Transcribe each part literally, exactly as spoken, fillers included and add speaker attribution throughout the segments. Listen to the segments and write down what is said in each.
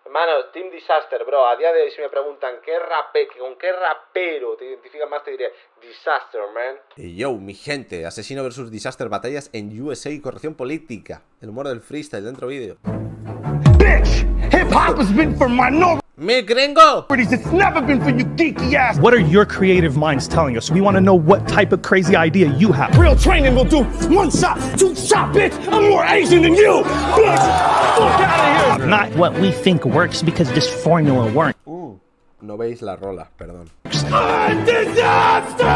Speaker 1: Hermanos, Team Disaster, bro. A día de hoy si me preguntan qué rape, con qué rapero te identificas más, te diré Disaster, man. Y yo, mi gente, Asesino versus Disaster, batallas en U S A y corrección política. El humor del freestyle dentro vídeo.
Speaker 2: Bitch, hip hop has been for minorities.
Speaker 1: ¡Me gringo!
Speaker 2: It's never been for you geeky ass. What are your creative minds telling us? We want to know what type of crazy idea you have. Real training will do one shot, two shot, bitch. I'm more Asian than you, bitch. Fuck out of here. Not what we think works because this formula works.
Speaker 1: Uh, no veis la rola, perdón.
Speaker 2: Disaster!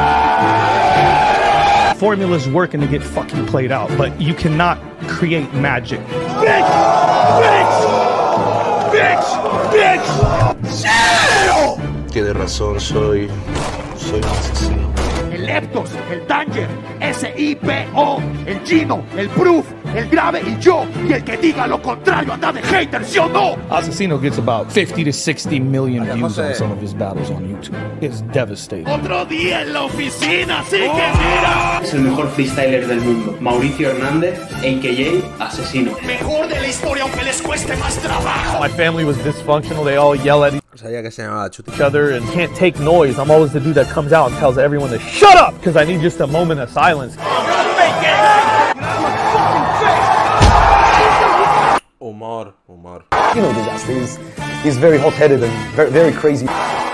Speaker 2: Formulas working to get fucking played out, but you cannot create magic. Bitch! Bitch! Bitch, bitch.
Speaker 3: Tiene razón, soy. Soy un asesino.
Speaker 2: El Leptos, el Danger, S I P O, el Gino, el Proof, el Grave y yo. Y el que diga lo contrario anda de hater, ¿sí o no?
Speaker 4: Asesino gets about fifty to sixty million views on some of his battles on YouTube. It's devastating.
Speaker 2: Otro día en la oficina, así que mira.
Speaker 5: Es el mejor freestyler del mundo. Mauricio Hernández, a k a. Asesino.
Speaker 2: Mejor de la historia aunque les cueste más trabajo.
Speaker 4: My family was dysfunctional. They all yell at
Speaker 1: Sabía que se llamaba Chuti.
Speaker 4: each other and can't take noise. I'm always the dude that comes out and tells everyone to shut up because I need just a moment of silence.
Speaker 1: Humor, humor.
Speaker 6: You know, Disaster is he's very hot-headed and very, very crazy.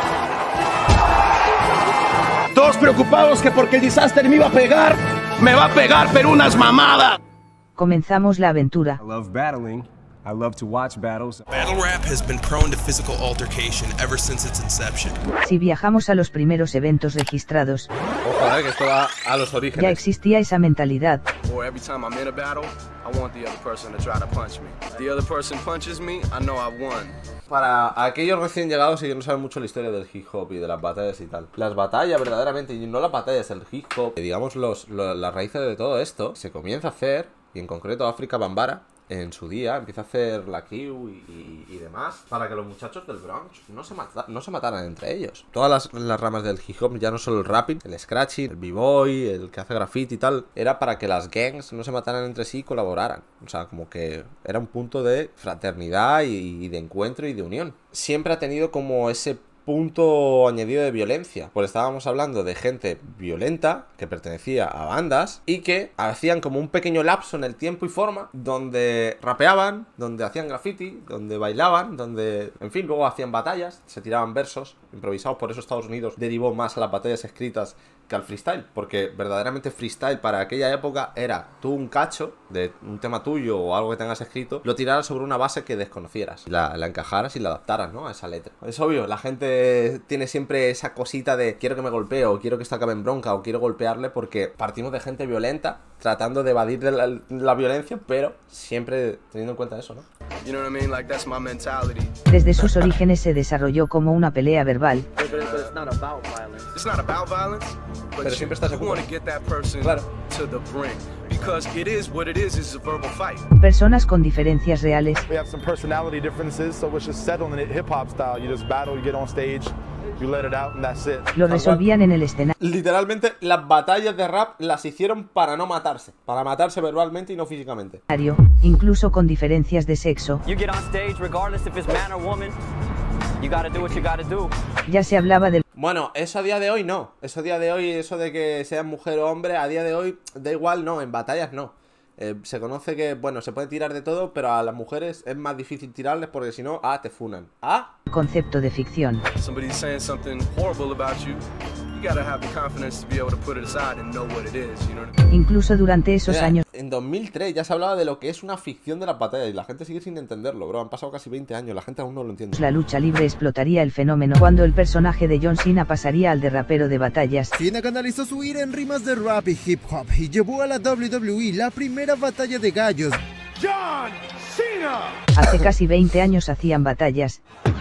Speaker 2: Todos preocupados que porque el Disaster me iba a pegar, me va a pegar pero unas mamadas.
Speaker 7: Comenzamos la aventura.
Speaker 8: I love battling. I love to watch battles.
Speaker 9: Battle rap has been prone to physical altercation ever since its inception.
Speaker 7: Si viajamos a los primeros eventos registrados,
Speaker 1: Ojo, eh, que esto va a los orígenes.
Speaker 7: ya existía esa mentalidad.
Speaker 3: Or every time I'm in a battle, I want the other person to try to punch me. If the other person punches me, I know I've won.
Speaker 1: Para aquellos recién llegados y que no saben mucho la historia del hip hop y de las batallas y tal. Las batallas verdaderamente, y no las batallas, el hip hop, digamos los, los, las raíces de todo esto, se comienza a hacer, y en concreto África Bambara, en su día, empieza a hacer la Q y, y, y demás, para que los muchachos del Bronx no se, mata, no se mataran entre ellos. Todas las, las ramas del hip hop, ya no solo el rapping, el scratching, el b-boy, el que hace graffiti y tal, era para que las gangs no se mataran entre sí y colaboraran. O sea, como que era un punto de fraternidad y, y de encuentro y de unión. Siempre ha tenido como ese punto añadido de violencia, pues estábamos hablando de gente violenta que pertenecía a bandas y que hacían como un pequeño lapso en el tiempo y forma donde rapeaban, donde hacían graffiti, donde bailaban, donde, en fin, luego hacían batallas, se tiraban versos improvisados. Por eso Estados Unidos derivó más a las batallas escritas que al freestyle, porque verdaderamente freestyle para aquella época era tú un cacho de un tema tuyo o algo que tengas escrito, lo tiraras sobre una base que desconocieras, la, la encajaras y la adaptaras, ¿no?, a esa letra. Es obvio, la gente tiene siempre esa cosita de quiero que me golpee o quiero que esto acabe en bronca o quiero golpearle, porque partimos de gente violenta tratando de evadir de la, la violencia, pero siempre teniendo en cuenta eso, ¿no?
Speaker 3: You know what I mean? Like that's my mentality.
Speaker 7: Desde sus orígenes se desarrolló como una pelea verbal.
Speaker 3: It's not about violence. It's not about violence. But
Speaker 1: Pero siempre estás
Speaker 3: you want to get that person
Speaker 1: claro.
Speaker 3: to the brink because it is what it is. It's a verbal fight.
Speaker 7: Personas con diferencias reales.
Speaker 10: We have some personality differences, so it's just settling it hip hop style. You just battle, you get on stage, you let it out, and that's it.
Speaker 7: Lo resolvían en el escenario.
Speaker 1: Literalmente las batallas de rap las hicieron para no matarse, para matarse verbalmente y no físicamente.
Speaker 7: Incluso con diferencias de sexo.
Speaker 11: You get on stage regardless if it's man or woman. You gotta do what you gotta do.
Speaker 7: Ya se hablaba del...
Speaker 1: Bueno, eso a día de hoy no. Eso a día de hoy, eso de que sean mujer o hombre, a día de hoy da igual, no, en batallas no. Eh, se conoce que, bueno, se puede tirar de todo, pero a las mujeres es más difícil tirarles porque si no, ah, te funan. Ah.
Speaker 7: Concepto de ficción.
Speaker 3: Somebody's saying something horrible about you. You gotta have the confidence to be able to put it aside and know what it is, you know what I mean?
Speaker 7: Incluso durante esos
Speaker 1: Mira,
Speaker 7: años.
Speaker 1: En dos mil tres ya se hablaba de lo que es una ficción de las batallas y la gente sigue sin entenderlo, bro. Han pasado casi veinte años, la gente aún no lo entiende.
Speaker 7: La lucha libre explotaría el fenómeno cuando el personaje de John Cena pasaría al de rapero de batallas.
Speaker 12: Cena canalizó su ira en rimas de rap y hip hop y llevó a la W W E la primera batalla de gallos.
Speaker 2: John Cena.
Speaker 7: Hace casi veinte años hacían batallas.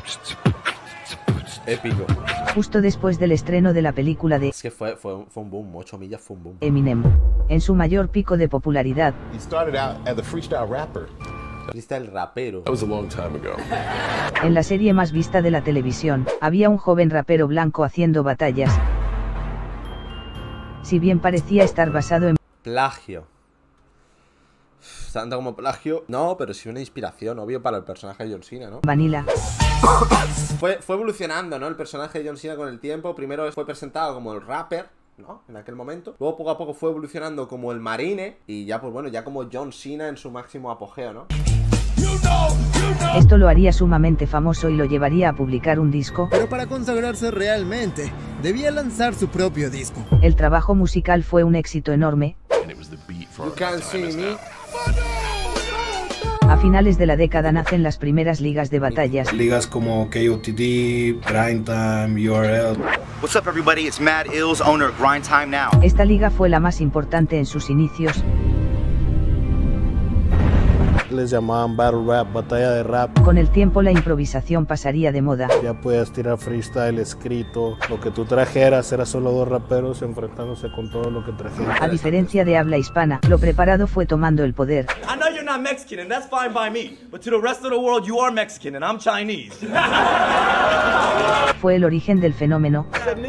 Speaker 1: Épico.
Speaker 7: Justo después del estreno de la película de...
Speaker 1: Es que fue, fue, fue un boom, ocho millas fue un boom.
Speaker 7: Eminem, en su mayor pico de popularidad.
Speaker 13: He started out as a freestyle rapper.
Speaker 1: Freestyle rapero.
Speaker 3: That was a long time ago.
Speaker 7: En la serie más vista de la televisión, había un joven rapero blanco haciendo batallas. Si bien parecía estar basado en...
Speaker 1: Plagio. Tanto como plagio, no, pero sí una inspiración, obvio, para el personaje de John Cena, ¿no?
Speaker 7: Vanilla.
Speaker 1: Fue, fue evolucionando, ¿no? El personaje de John Cena con el tiempo. Primero fue presentado como el rapper, ¿no? En aquel momento. Luego poco a poco fue evolucionando como el marine. Y ya, pues bueno, ya como John Cena en su máximo apogeo, ¿no?
Speaker 7: Esto lo haría sumamente famoso y lo llevaría a publicar un disco.
Speaker 12: Pero para consagrarse realmente, debía lanzar su propio disco.
Speaker 7: El trabajo musical fue un éxito enorme.
Speaker 1: You Can't See Me.
Speaker 7: A finales de la década nacen las primeras ligas de batallas.
Speaker 14: Ligas como K O T D, Grind Time, U R L.
Speaker 15: What's up everybody, it's Mad Ills, owner of Grind Time Now.
Speaker 7: Esta liga fue la más importante en sus inicios.
Speaker 14: Les llamaban battle rap, batalla de rap.
Speaker 7: Con el tiempo la improvisación pasaría de moda.
Speaker 14: Ya podías tirar freestyle, escrito. Lo que tú trajeras era solo dos raperos enfrentándose con todo lo que trajeras.
Speaker 7: A diferencia de habla hispana, lo preparado fue tomando el poder.
Speaker 16: I know you're not Mexican and that's fine by me, but to the rest of the world you are Mexican and I'm Chinese.
Speaker 7: Fue el origen del fenómeno.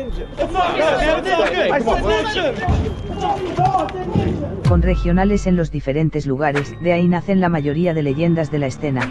Speaker 7: Con regionales en los diferentes lugares, de ahí nacen la mayoría de leyendas de la escena.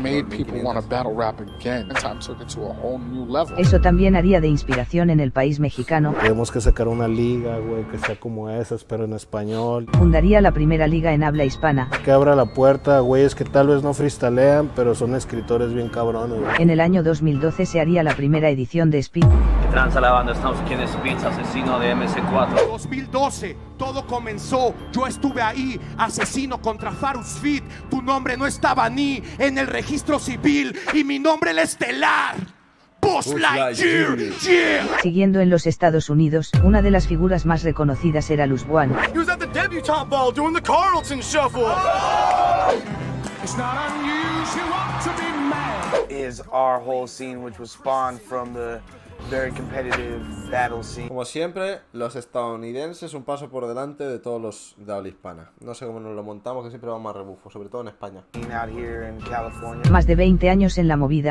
Speaker 7: Eso también haría de inspiración en el país mexicano.
Speaker 14: Tenemos que sacar una liga, güey, que sea como esas, pero en español.
Speaker 7: Fundaría la primera liga en habla hispana.
Speaker 14: Que abra la puerta a güeyes que tal vez no freestalean, pero son escritores bien cabrones, güey.
Speaker 7: En el año dos mil doce se haría la primera edición de Speed.
Speaker 11: ¿Qué tranza la banda? Estamos aquí en Speed, asesino de M C cuatro.
Speaker 17: dos mil doce, todo comenzó, yo estuve ahí, asesino contra Farus Fit, tu nombre no estaba ni en el registro civil y mi nombre el estelar. Buzz Lightyear, yeah.
Speaker 7: Siguiendo en los Estados Unidos, una de las figuras más reconocidas era Luz One.
Speaker 17: He was at the debutante ball doing the Carlton Shuffle. It's not unusual to be mad.
Speaker 18: Is our whole scene which was spawned from the very competitive battle scene.
Speaker 1: Como siempre, los estadounidenses un paso por delante de todos los de habla hispana. No sé cómo nos lo montamos, que siempre vamos a rebufo, sobre todo en España.
Speaker 18: Out here in California.
Speaker 7: Más de veinte años en la movida.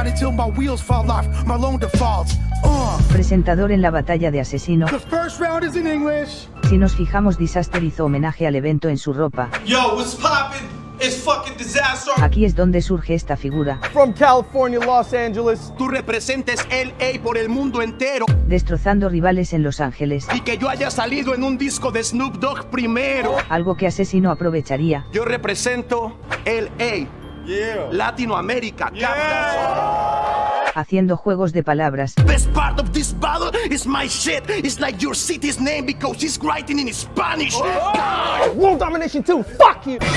Speaker 7: Presentador en la batalla de Asesino.
Speaker 17: The first round is in English.
Speaker 7: Si nos fijamos, Disaster hizo homenaje al evento en su ropa.
Speaker 17: Yo, what's poppin'? It's fucking disaster.
Speaker 7: Aquí es donde surge esta figura.
Speaker 16: From California, Los Angeles.
Speaker 17: Tú representes L A por el mundo entero.
Speaker 7: Destrozando rivales en Los Ángeles.
Speaker 17: Y que yo haya salido en un disco de Snoop Dogg primero.
Speaker 7: Algo que Asesino aprovecharía.
Speaker 17: Yo represento L A. Yeah. Latinoamérica.
Speaker 7: Yeah. Haciendo juegos de palabras.
Speaker 17: Best part of this battle is my shit. It's like your city's name because he's writing in Spanish.
Speaker 16: Oh. World Domination two, fuck you.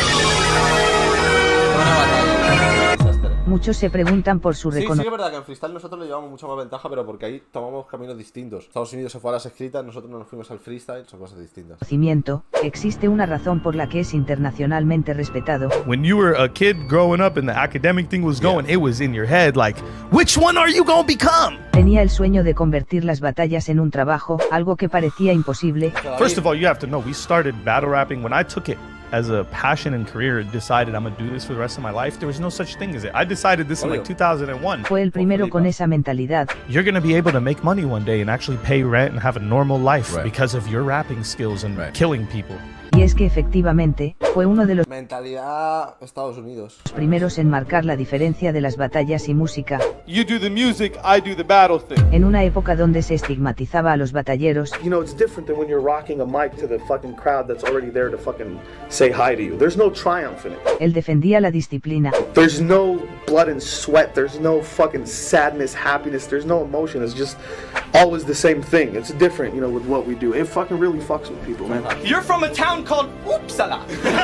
Speaker 7: Muchos se preguntan por su reconocimiento.
Speaker 1: Sí, sí, es verdad que en freestyle nosotros le llevamos mucha más ventaja, pero porque ahí tomamos caminos distintos. Estados Unidos se fue a las escritas, nosotros nos fuimos al freestyle, son cosas distintas.
Speaker 7: Existe una razón por la que es internacionalmente respetado.
Speaker 4: When you were a kid growing up and the academic thing was going, yeah. It was in your head like, which one are you gonna become?
Speaker 7: Tenía el sueño de convertir las batallas en un trabajo, algo que parecía imposible.
Speaker 4: First of all, you have to know, we started battle rapping when I took it as a passion and career, decided I'm gonna do this for the rest of my life. There was no such thing as it. I decided this in like two thousand one.
Speaker 7: Fue el primero con esa mentalidad.
Speaker 4: You're gonna be able to make money one day and actually pay rent and have a normal life, right, because of your rapping skills and right, killing people.
Speaker 7: Y es que efectivamente, fue uno de los
Speaker 1: mentalidad Estados Unidos
Speaker 7: primeros en marcar la diferencia de las batallas y música.
Speaker 16: You do the music, I do the battle thing.
Speaker 7: En una época donde se estigmatizaba a los batalleros.
Speaker 19: You know, it's different than when you're rocking a mic to the fucking crowd that's already there to fucking say hi to you. There's no triumph in it.
Speaker 7: Él defendía la disciplina.
Speaker 19: There's no blood and sweat. There's no fucking sadness, happiness. There's no emotion. It's just always the same thing. It's different, you know, with what we do. It fucking really fucks with people, man.
Speaker 16: You're from a town called Uppsala.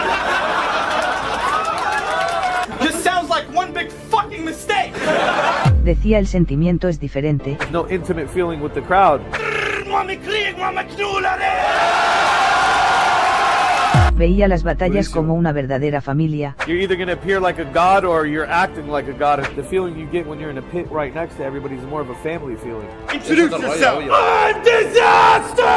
Speaker 16: Just sounds like one big fucking mistake.
Speaker 7: Decía el sentimiento es diferente.
Speaker 16: No intimate feeling with the crowd.
Speaker 7: Veía las batallas como una verdadera familia.
Speaker 16: You're either going to appear like a god or you're acting like a god. The feeling you get when you're in a pit right next to everybody is more of a family feeling. Introduce yourself. I'm Disaster!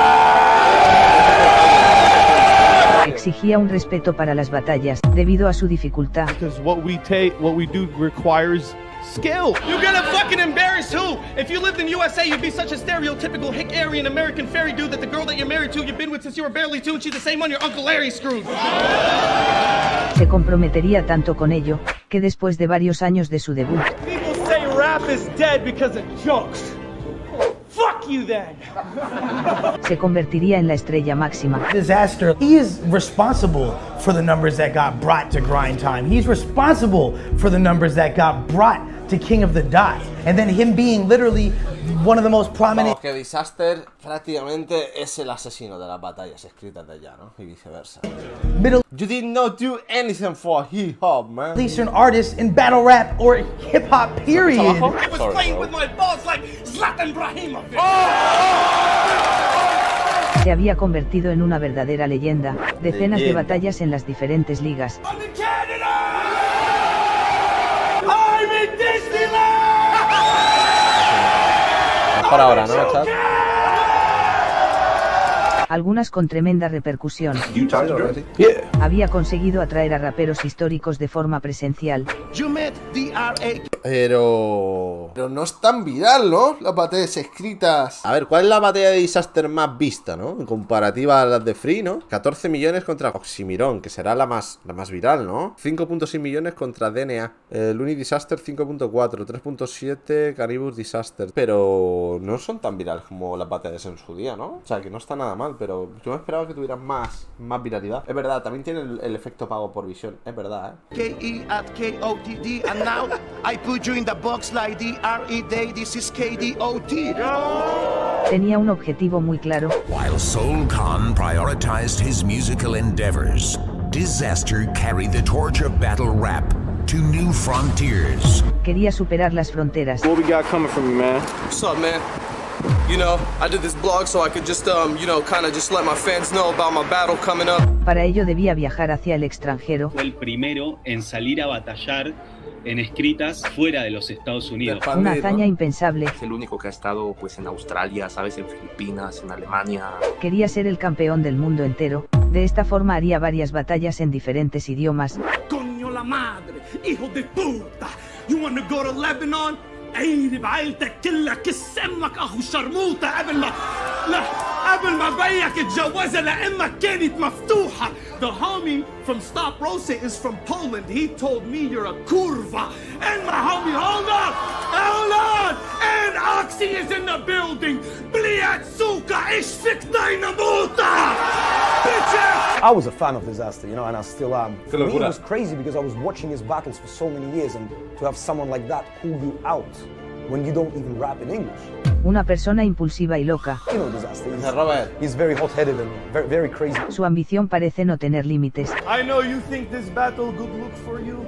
Speaker 7: Exigía un respeto para las batallas debido a su dificultad.
Speaker 16: Because what we take, what we do requires skill. You're gonna fucking embarrass who? If you lived in U S A, you'd be such a stereotypical hick Aryan American fairy dude that the girl that you're married to, you've been with since you were barely two, and she's the same one your Uncle Larry screwed.
Speaker 7: Se comprometería tanto con ello, que después de varios años de su debut,
Speaker 2: People say rap is dead because of jokes. Fuck you then.
Speaker 7: se convertiría en la estrella máxima.
Speaker 20: Disaster. He is responsible for the numbers that got brought to Grind Time. He's responsible for the numbers that got brought to King of the Dot. And then him being literally one of the most prominent.
Speaker 1: Vamos, que Disaster prácticamente es el asesino de las batallas escritas de allá, ¿no? Y viceversa.
Speaker 20: Middle
Speaker 1: You did not do anything for hip hop, man.
Speaker 20: Eastern artists in battle rap or hip hop, period.
Speaker 2: I was playing with my balls like Zlatan Ibrahimovic.
Speaker 7: Se había convertido en una verdadera leyenda, decenas de
Speaker 1: Leyenda.
Speaker 7: batallas en las diferentes ligas.
Speaker 2: I'm in Disneyland.
Speaker 1: Mejor ahora, ¿no, chat?
Speaker 7: Algunas con tremenda repercusión. Había conseguido atraer a raperos históricos de forma presencial.
Speaker 1: Pero... Pero no es tan viral, ¿no? Las batallas escritas. A ver, ¿cuál es la batalla de Disaster más vista, no? En comparativa a las de Free, ¿no? catorce millones contra Oxymiron, que será la más, la más viral, ¿no? cinco punto seis millones contra D N A. El Uni Disaster cinco punto cuatro, tres punto siete Caribus Disaster. Pero no son tan virales como las batallas en su día, ¿no? O sea, que no está nada mal, pero yo me esperaba que tuvieran más, más viralidad. Es verdad, también tiene el, el efecto pago por visión. Es verdad, ¿eh?
Speaker 17: K E at K O T D, and now I put you in the box like D R E D. This is K D O T.
Speaker 7: Tenía un objetivo muy claro.
Speaker 21: While Soul Khan prioritized his musical endeavors, Disaster carried the torch of battle rap to new frontiers.
Speaker 7: Quería superar las fronteras.
Speaker 3: What we got coming from you, man? What's up, man? You know, I did this blog so I could just, um, you know, kind of just let my fans know about my battle coming up.
Speaker 7: Para ello debía viajar hacia el extranjero.
Speaker 5: Fue el primero en salir a batallar en escritas fuera de los Estados Unidos.
Speaker 7: Una hazaña impensable.
Speaker 22: Es el único que ha estado pues en Australia, sabes, en Filipinas, en Alemania.
Speaker 7: Quería ser el campeón del mundo entero. De esta forma haría varias batallas en diferentes idiomas.
Speaker 2: Coño la madre, hijo de puta. You wanna go to Lebanon? عيني بعيلتك كلها كس امك اخو شرموطه قبل ما لا قبل ما بيك اتجوزها لامك كانت مفتوحه. The homie from Stop Rosa is from Poland. He told me you're a kurva. And my homie, hold on, hold on. And Oxy is in the building. Bliat suka ish fik dynamuta. Bitches.
Speaker 6: I was a fan of Disaster, you know, and I still am. For me, it
Speaker 1: locura.
Speaker 6: was crazy because I was watching his battles for so many years, and to have someone like that call you out when you don't even rap in English.
Speaker 7: Una persona impulsiva y loca.
Speaker 6: You know Disaster. He's,
Speaker 1: Robert.
Speaker 6: he's very hot-headed and very, very crazy.
Speaker 7: Su ambición parece no tener límites.
Speaker 2: I know you think this battle good look for you.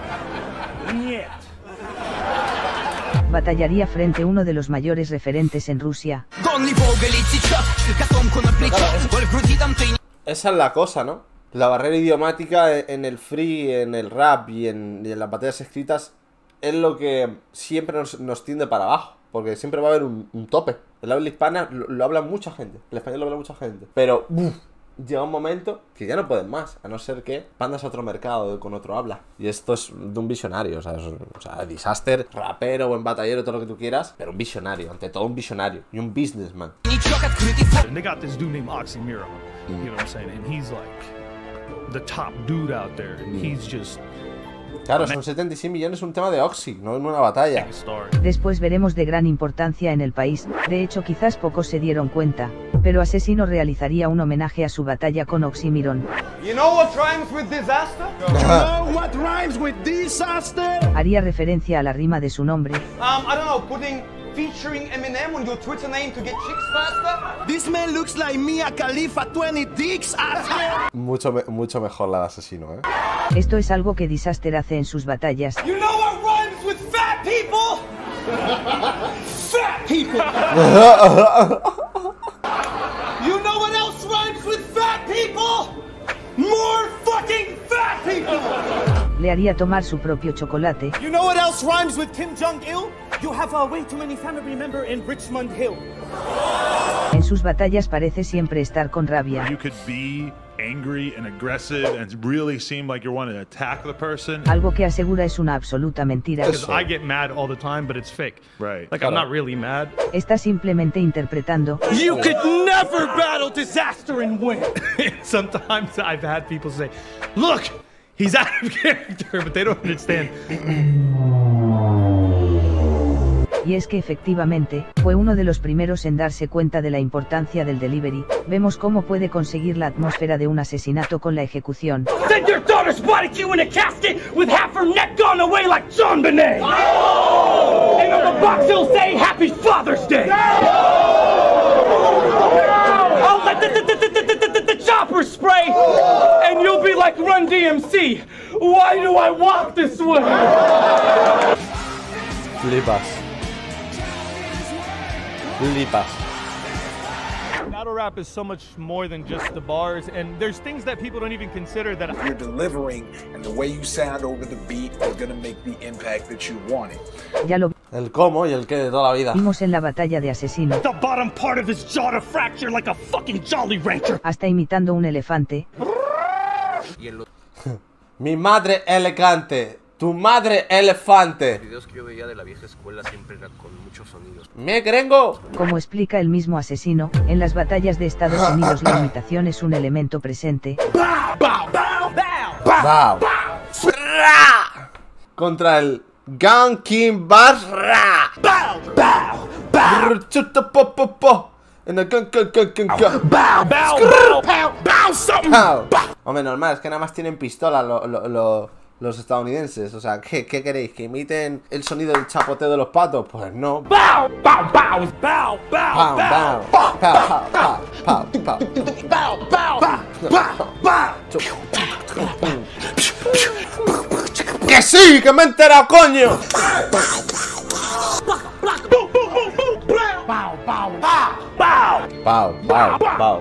Speaker 2: Niet.
Speaker 7: Batallaría frente a uno de los mayores referentes en Rusia.
Speaker 1: Esa es la cosa, ¿no? La barrera idiomática en el free, en el rap y en, y en las batallas escritas es lo que siempre nos, nos tiende para abajo. Porque siempre va a haber un, un tope. El habla hispana lo, lo habla mucha gente. El español lo habla mucha gente. Pero ¡buf! Llega un momento que ya no pueden más. A no ser que mandas a otro mercado con otro habla. Y esto es de un visionario. O sea, es, o sea, Disaster, rapero, buen batallero, todo lo que tú quieras. Pero un visionario. Ante todo un visionario. Y un businessman.
Speaker 4: And they got this dude named Oxymiron. You know what I'm saying? And he's like the top dude out there. And he's just...
Speaker 1: Claro, son setenta y seis millones un tema de Oxy, no en una batalla.
Speaker 7: Después veremos de gran importancia en el país. De hecho, quizás pocos se dieron cuenta. Pero Asesino realizaría un homenaje a su batalla con Oxymiron.
Speaker 2: You know what rhymes with disaster? You know what rhymes with disaster?
Speaker 7: Haría referencia a la rima de su nombre.
Speaker 2: Um, I don't know, putting featuring Eminem on your Twitter name to get chicks faster? This man looks like Mia Khalifa twenty dicks after.
Speaker 1: Mucho, me mucho mejor la de Asesino, ¿eh?
Speaker 7: Esto es algo que Disaster hace en sus batallas.
Speaker 2: You know what rhymes with fat people? Fat people. You know what else rhymes with fat people? More fucking fat people.
Speaker 7: Le haría tomar su propio chocolate.
Speaker 2: You know what else rhymes with Kim Jong-il? You have uh, way too many family members in Richmond Hill.
Speaker 7: En sus batallas parece siempre estar con rabia.
Speaker 23: You could be angry and aggressive and really seem like you're wanting to attack the person.
Speaker 7: Algo que asegura es una absoluta mentira.
Speaker 4: Because I get mad all the time, but it's fake.
Speaker 23: Right.
Speaker 4: Like, I'm not really mad.
Speaker 7: Está simplemente interpretando.
Speaker 2: You could never battle Disaster and win.
Speaker 4: Sometimes I've had people say, look, He's out of character, but they don't understand.
Speaker 7: Y es que efectivamente, fue uno de los primeros en darse cuenta de la importancia del delivery. Vemos cómo puede conseguir la atmósfera de un asesinato con la ejecución.
Speaker 2: Send your daughter's body to you in a casket with half her neck gone away like John Bonet. Oh! And on the box it'll say Happy Father's Day. I'll let the, the, the, the, the, the, the, the chopper spray, and you'll be like Run D M C. Why do I walk this way?
Speaker 1: Flipas. Flipas.
Speaker 4: Battle rap is so much more than just the bars, and there's things that people don't even consider that
Speaker 8: you're delivering, and the way you sound over the beat is gonna make the impact that you wanted.
Speaker 7: Ya lo
Speaker 1: El cómo y el qué de toda la vida.
Speaker 7: vimos en la batalla de Asesino.
Speaker 2: The bottom part of his jaw to fracture like a fucking Jolly Rancher.
Speaker 7: Hasta imitando un elefante.
Speaker 1: Mi madre elegante. Tu madre elefante.
Speaker 22: Los videos que yo veía de la vieja escuela siempre eran con muchos sonidos.
Speaker 1: ¡Me gringo!
Speaker 7: Como explica el mismo Asesino, en las batallas de Estados Unidos la imitación es un elemento presente.
Speaker 1: Bow. Contra el Gang King Bass. Hombre, normal, es que nada más tienen pistola lo, lo, lo, los estadounidenses. O sea, ¿qué, ¿qué queréis? ¿Que imiten el sonido del chapoteo de los patos? Pues no.
Speaker 2: Bow, bow, bow, bow, bow, bow,
Speaker 1: ¡Que sí! ¡Que me he enterado, coño! Pau, pau, pau.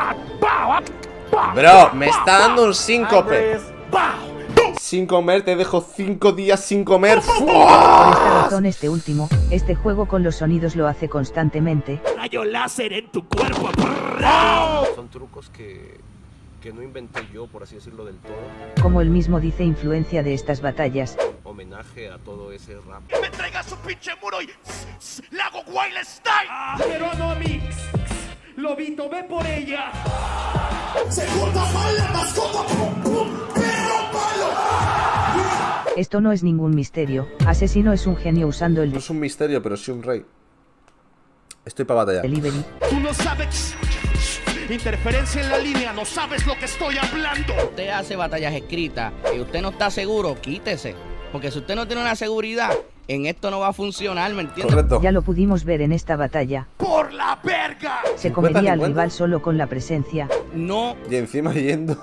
Speaker 1: Bro, me está dando un síncope. Sin comer, te dejo cinco días sin comer.
Speaker 7: Por esta razón este último, este juego con los sonidos lo hace constantemente.
Speaker 2: Rayo láser en tu cuerpo.
Speaker 22: Son trucos que, que no inventé yo, por así decirlo, del todo.
Speaker 7: Como él mismo dice, influencia de estas batallas.
Speaker 22: Homenaje a todo ese rap.
Speaker 2: Me traiga su pinche muro y le hago Wild Style. Pero no a mí. Lobito, ve por ella. Segunda mala mascota. Pum, pum, pero palo.
Speaker 7: Esto no es ningún misterio. Asesino es un genio usando el...
Speaker 1: No es un misterio, pero sí un rey. Estoy para batallar.
Speaker 7: Delivery.
Speaker 2: Tú no sabes. Interferencia en la línea, no sabes lo que estoy hablando.
Speaker 9: Usted hace batallas escritas y usted no está seguro, quítese. Porque si usted no tiene una seguridad, en esto no va a funcionar, ¿me entiendes?
Speaker 1: Correcto.
Speaker 7: Ya lo pudimos ver en esta batalla.
Speaker 2: ¡Por la verga!
Speaker 7: Se comería al rival solo con la presencia.
Speaker 9: No.
Speaker 1: Y encima yendo...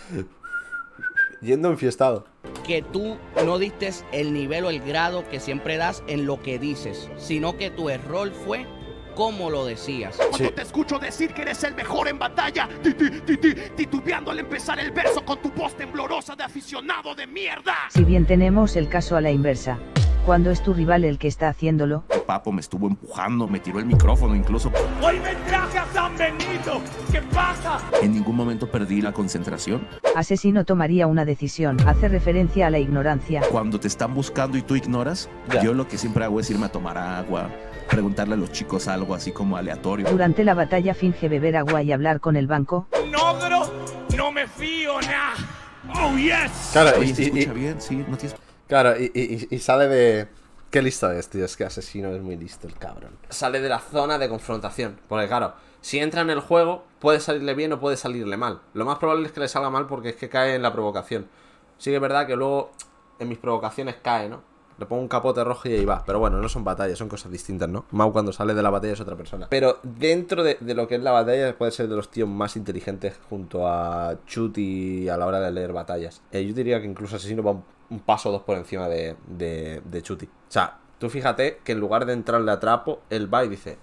Speaker 1: yendo enfiestado.
Speaker 9: Que tú no diste el nivel o el grado que siempre das en lo que dices, sino que tu error fue cómo lo decías.
Speaker 2: Cuando sí. te escucho decir que eres el mejor en batalla, ti, ti, ti, ti, titubeando al empezar el verso con tu voz temblorosa de aficionado de mierda.
Speaker 7: Si bien tenemos el caso a la inversa. Cuando es tu rival el que está haciéndolo.
Speaker 10: El Papo me estuvo empujando, me tiró el micrófono incluso.
Speaker 2: Hoy me traje a San Benito. ¿Qué pasa?
Speaker 10: En ningún momento perdí la concentración.
Speaker 7: Asesino tomaría una decisión. Hace referencia a la ignorancia.
Speaker 10: Cuando te están buscando y tú ignoras, ya. yo lo que siempre hago es irme a tomar agua, preguntarle a los chicos algo así como aleatorio.
Speaker 7: Durante la batalla finge beber agua y hablar con el banco.
Speaker 2: No, bro, no me fío, nah. Oh, yes.
Speaker 1: Claro,
Speaker 10: Oye,
Speaker 1: y,
Speaker 10: ¿se
Speaker 1: y,
Speaker 10: escucha
Speaker 1: y,
Speaker 10: bien? Sí, no tienes...
Speaker 1: Claro, y, y, y sale de... Qué listo es, tío, es que Asesino es muy listo el cabrón. Sale de la zona de confrontación. Porque claro, si entra en el juego, puede salirle bien o puede salirle mal. Lo más probable es que le salga mal porque es que cae en la provocación. Sí que es verdad que luego en mis provocaciones cae, ¿no? Le pongo un capote rojo y ahí va. Pero bueno, no son batallas, son cosas distintas, ¿no? Mau cuando sale de la batalla es otra persona. Pero dentro de, de lo que es la batalla puede ser de los tíos más inteligentes junto a Chuti a la hora de leer batallas. Eh, yo diría que incluso Asesino va un, un paso o dos por encima de, de, de Chuti. O sea, tú fíjate que en lugar de entrarle a trapo, él va y dice: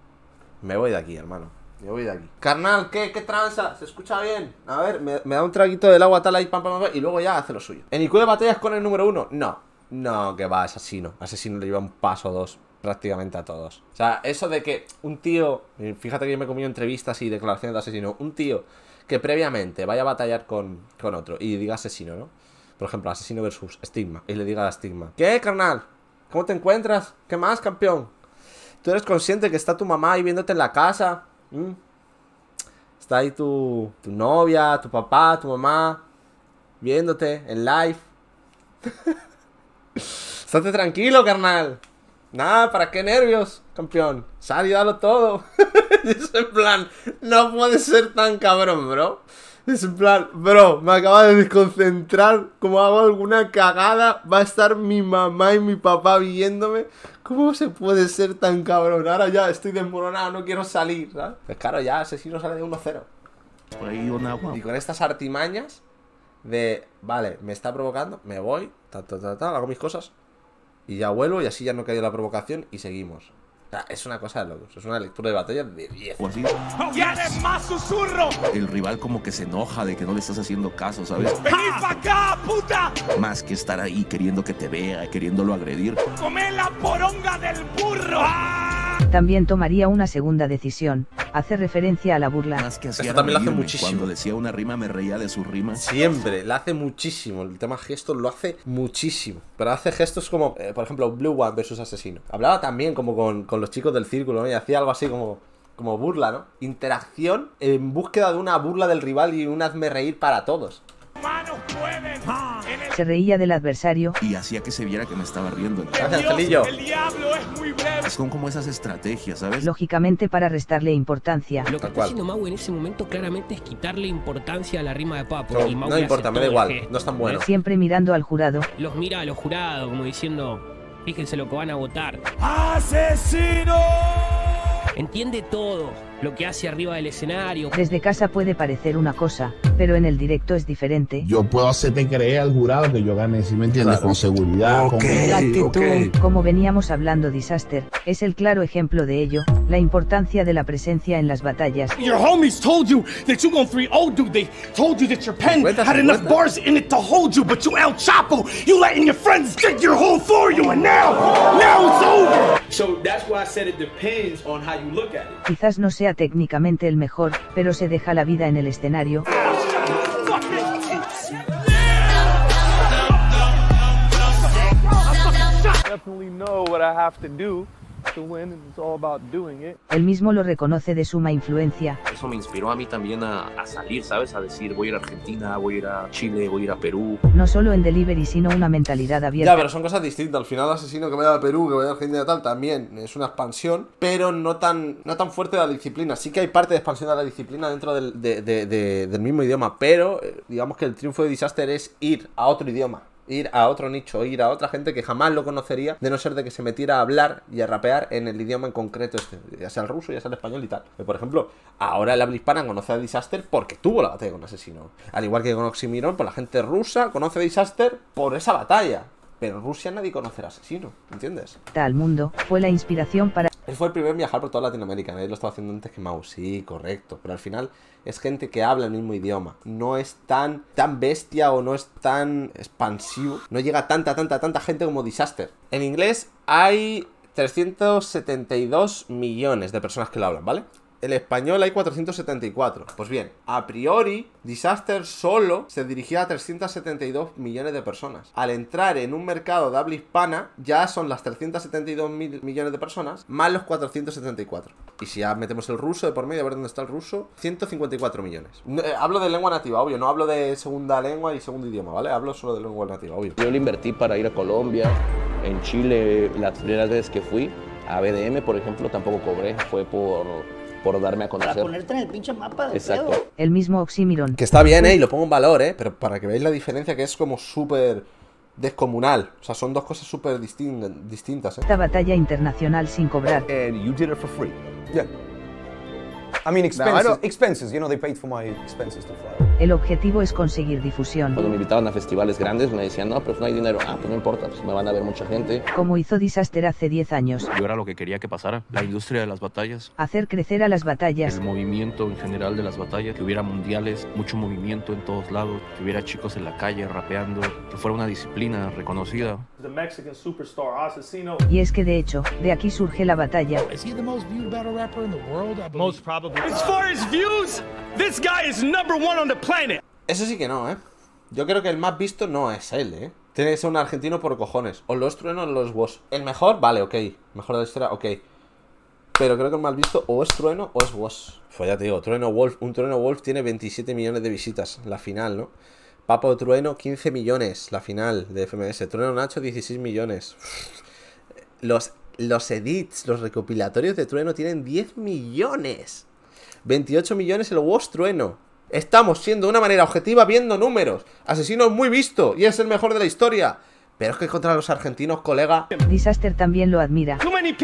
Speaker 1: me voy de aquí, hermano. Me voy de aquí. Carnal, ¿qué? ¿Qué tranza? ¿Se escucha bien? A ver, me, me da un traguito del agua tal ahí, pam, pam, pam, y luego ya hace lo suyo. ¿En I Q de batallas con el número uno? No. No, que va, Asesino. Asesino le lleva un paso o dos prácticamente a todos. O sea, eso de que un tío... Fíjate que yo me he comido entrevistas y declaraciones de Asesino. Un tío que previamente vaya a batallar con, con otro y diga Asesino, ¿no? Por ejemplo, Asesino versus Stigma. Y le diga a Stigma: ¿qué, carnal? ¿Cómo te encuentras? ¿Qué más, campeón? ¿Tú eres consciente que está tu mamá ahí viéndote en la casa? ¿Mm? Está ahí tu, tu novia, tu papá, tu mamá... viéndote en live. Estate tranquilo, carnal. Nada, ¿para qué nervios, campeón? Sal y dalo todo. Es en plan, no puede ser tan cabrón, bro. Es en plan, bro, me acaba de desconcentrar. Como hago alguna cagada, va a estar mi mamá y mi papá viéndome. ¿Cómo se puede ser tan cabrón? Ahora ya estoy desmoronado, no quiero salir, ¿sabes? Pues claro, ya Asesino sale de uno cero.
Speaker 10: Por ahí un agua.
Speaker 1: Y con estas artimañas de, vale, me está provocando, me voy, ta, ta, ta, ta, hago mis cosas y ya vuelvo y así ya no cae la provocación y seguimos. O sea, es una cosa de locos, es una lectura de batalla de diez.
Speaker 10: O así.
Speaker 17: ¡Tienes más susurro!
Speaker 10: El rival como que se enoja de que no le estás haciendo caso, ¿sabes?
Speaker 17: ¡Vení pa' acá, puta!
Speaker 10: Más que estar ahí queriendo que te vea, queriéndolo agredir.
Speaker 17: ¡Come la poronga del burro! ¡Ah!
Speaker 7: También tomaría una segunda decisión, hace referencia a la burla.
Speaker 10: Más que hacía
Speaker 1: Esto también lo hace
Speaker 10: reírme.
Speaker 1: muchísimo.
Speaker 10: Cuando decía una rima me reía de su rima.
Speaker 1: Siempre, lo hace muchísimo. El tema gestos lo hace muchísimo. Pero hace gestos como, eh, por ejemplo, Blue One versus Asesino. Hablaba también como con, con los chicos del círculo, ¿no? Y hacía algo así como, como burla, ¿no? Interacción en búsqueda de una burla del rival y un hazme reír para todos.
Speaker 7: Se reía del adversario.
Speaker 10: Y hacía que se viera que me estaba riendo.
Speaker 1: Gracias, Angelillo.
Speaker 17: El diablo es muy breve.
Speaker 10: Son como esas estrategias, ¿sabes?
Speaker 7: Lógicamente para restarle importancia.
Speaker 12: Lo que está haciendo Mau en ese momento claramente es quitarle importancia a la rima de Papo.
Speaker 1: No,
Speaker 12: y Mau
Speaker 1: no
Speaker 12: le
Speaker 1: importa,
Speaker 12: hace
Speaker 1: me da
Speaker 12: todo
Speaker 1: igual,
Speaker 12: el gesto,
Speaker 1: no es tan bueno.
Speaker 7: Siempre mirando al jurado.
Speaker 12: Los mira a los jurados como diciendo, fíjense lo que van a votar.
Speaker 17: ¡Asesino!
Speaker 12: Entiende todo lo que hace arriba del escenario.
Speaker 7: Desde casa puede parecer una cosa, pero en el directo es diferente.
Speaker 13: Yo puedo hacerte creer al jurado que yo gane, ¿sí me entiendes? Claro. Con seguridad, okay, con
Speaker 7: la actitud.
Speaker 13: Okay.
Speaker 7: Como veníamos hablando, Disaster es el claro ejemplo de ello, la importancia de la presencia en las batallas.
Speaker 2: Your homies told you that you gon' three oh, dude. They told you that your pen had enough bars in it to hold you, but you El Chapo, you letting your friends get your whole for you, and now, now it's over.
Speaker 5: So that's why I said it depends on how you look at it.
Speaker 7: Quizás no sea técnicamente el mejor, pero se deja la vida en el escenario.
Speaker 16: Definitely know what I have to do to win, and it's all about doing it.
Speaker 7: Él mismo lo reconoce de suma influencia.
Speaker 15: Eso me inspiró a mí también a, a salir, ¿sabes? A decir, voy a ir a Argentina, voy a ir a Chile, voy a ir a Perú.
Speaker 7: No solo en delivery, sino una mentalidad abierta.
Speaker 1: Ya, pero son cosas distintas. Al final, Asesino que vaya a Perú, que vaya a Argentina y tal, también es una expansión, pero no tan, no tan fuerte de la disciplina. Sí que hay parte de expansión de la disciplina dentro del, de, de, de, del mismo idioma, pero eh, digamos que el triunfo de Disaster es ir a otro idioma. Ir a otro nicho, ir a otra gente que jamás lo conocería, de no ser de que se metiera a hablar y a rapear en el idioma en concreto este, ya sea el ruso, ya sea el español y tal. Por ejemplo, ahora el habla hispana conoce a Disaster porque tuvo la batalla con Asesino. Al igual que con Oxymiron, pues la gente rusa conoce a Disaster por esa batalla. Pero en Rusia nadie conoce al Asesino, ¿entiendes?
Speaker 7: Al mundo, fue la inspiración para...
Speaker 1: Él fue el primer en viajar por toda Latinoamérica, nadie lo estaba haciendo antes que Mau, sí, correcto. Pero al final es gente que habla el mismo idioma. No es tan, tan bestia o no es tan expansivo. No llega tanta, tanta, tanta gente como Disaster. En inglés hay trescientos setenta y dos millones de personas que lo hablan, ¿vale? En español hay cuatrocientos setenta y cuatro. Pues bien, a priori, Disaster solo se dirigía a trescientos setenta y dos millones de personas. Al entrar en un mercado de habla hispana, ya son las trescientos setenta y dos mil millones de personas, más los cuatrocientos setenta y cuatro. Y si ya metemos el ruso de por medio, a ver dónde está el ruso, ciento cincuenta y cuatro millones. No, eh, hablo de lengua nativa, obvio, no hablo de segunda lengua y segundo idioma, ¿vale? Hablo solo de lengua nativa, obvio.
Speaker 15: Yo le invertí para ir a Colombia, en Chile, las primeras veces que fui, a B D M, por ejemplo, tampoco cobré, fue por... por darme a conocer.
Speaker 24: Para ponerte en el pinche mapa de
Speaker 15: Exacto.
Speaker 24: pedo.
Speaker 7: El mismo Oxymiron.
Speaker 1: Que está bien, eh, y lo pongo en valor, eh, pero para que veáis la diferencia, que es como súper descomunal. O sea, son dos cosas súper distin distintas, eh.
Speaker 7: Esta batalla internacional sin cobrar.
Speaker 6: And you did it for free. Yeah. I mean, expenses, no, I expenses, you know, they paid for my expenses to fly.
Speaker 7: El objetivo es conseguir difusión.
Speaker 15: Cuando me invitaban a festivales grandes me decían, no, pero no hay dinero. Ah, pues no importa, pues me van a ver mucha gente.
Speaker 7: Como hizo Disaster hace diez años.
Speaker 15: Yo era lo que quería que pasara, la industria de las batallas.
Speaker 7: Hacer crecer a las batallas.
Speaker 15: El movimiento en general de las batallas, que hubiera mundiales, mucho movimiento en todos lados, que hubiera chicos en la calle rapeando, que fuera una disciplina reconocida.
Speaker 16: The Mexican superstar Asesino.
Speaker 7: Y es que de hecho, de aquí surge la batalla.
Speaker 2: Is he the most viewed battle rapper in the world? I
Speaker 4: Most probably.
Speaker 2: As far as views, this guy is number one on the planet.
Speaker 1: Eso sí que no, ¿eh? Yo creo que el más visto no es él, ¿eh? Tiene que ser un argentino por cojones. O los Trueno o los Woz. El mejor, vale, ok. Mejor de la historia, ok. Pero creo que el más visto o es Trueno o es Woz. Pues ya te digo, Trueno Wolf. Un Trueno Wolf tiene veintisiete millones de visitas. La final, ¿no? Papo Trueno, quince millones. La final de F M S. Trueno Nacho, dieciséis millones. Los, los edits, los recopilatorios de Trueno tienen diez millones. veintiocho millones el W O S Trueno. Estamos siendo de una manera objetiva viendo números. Asesino es muy visto y es el mejor de la historia. Pero es que contra los argentinos, colega...
Speaker 7: Disaster también lo admira.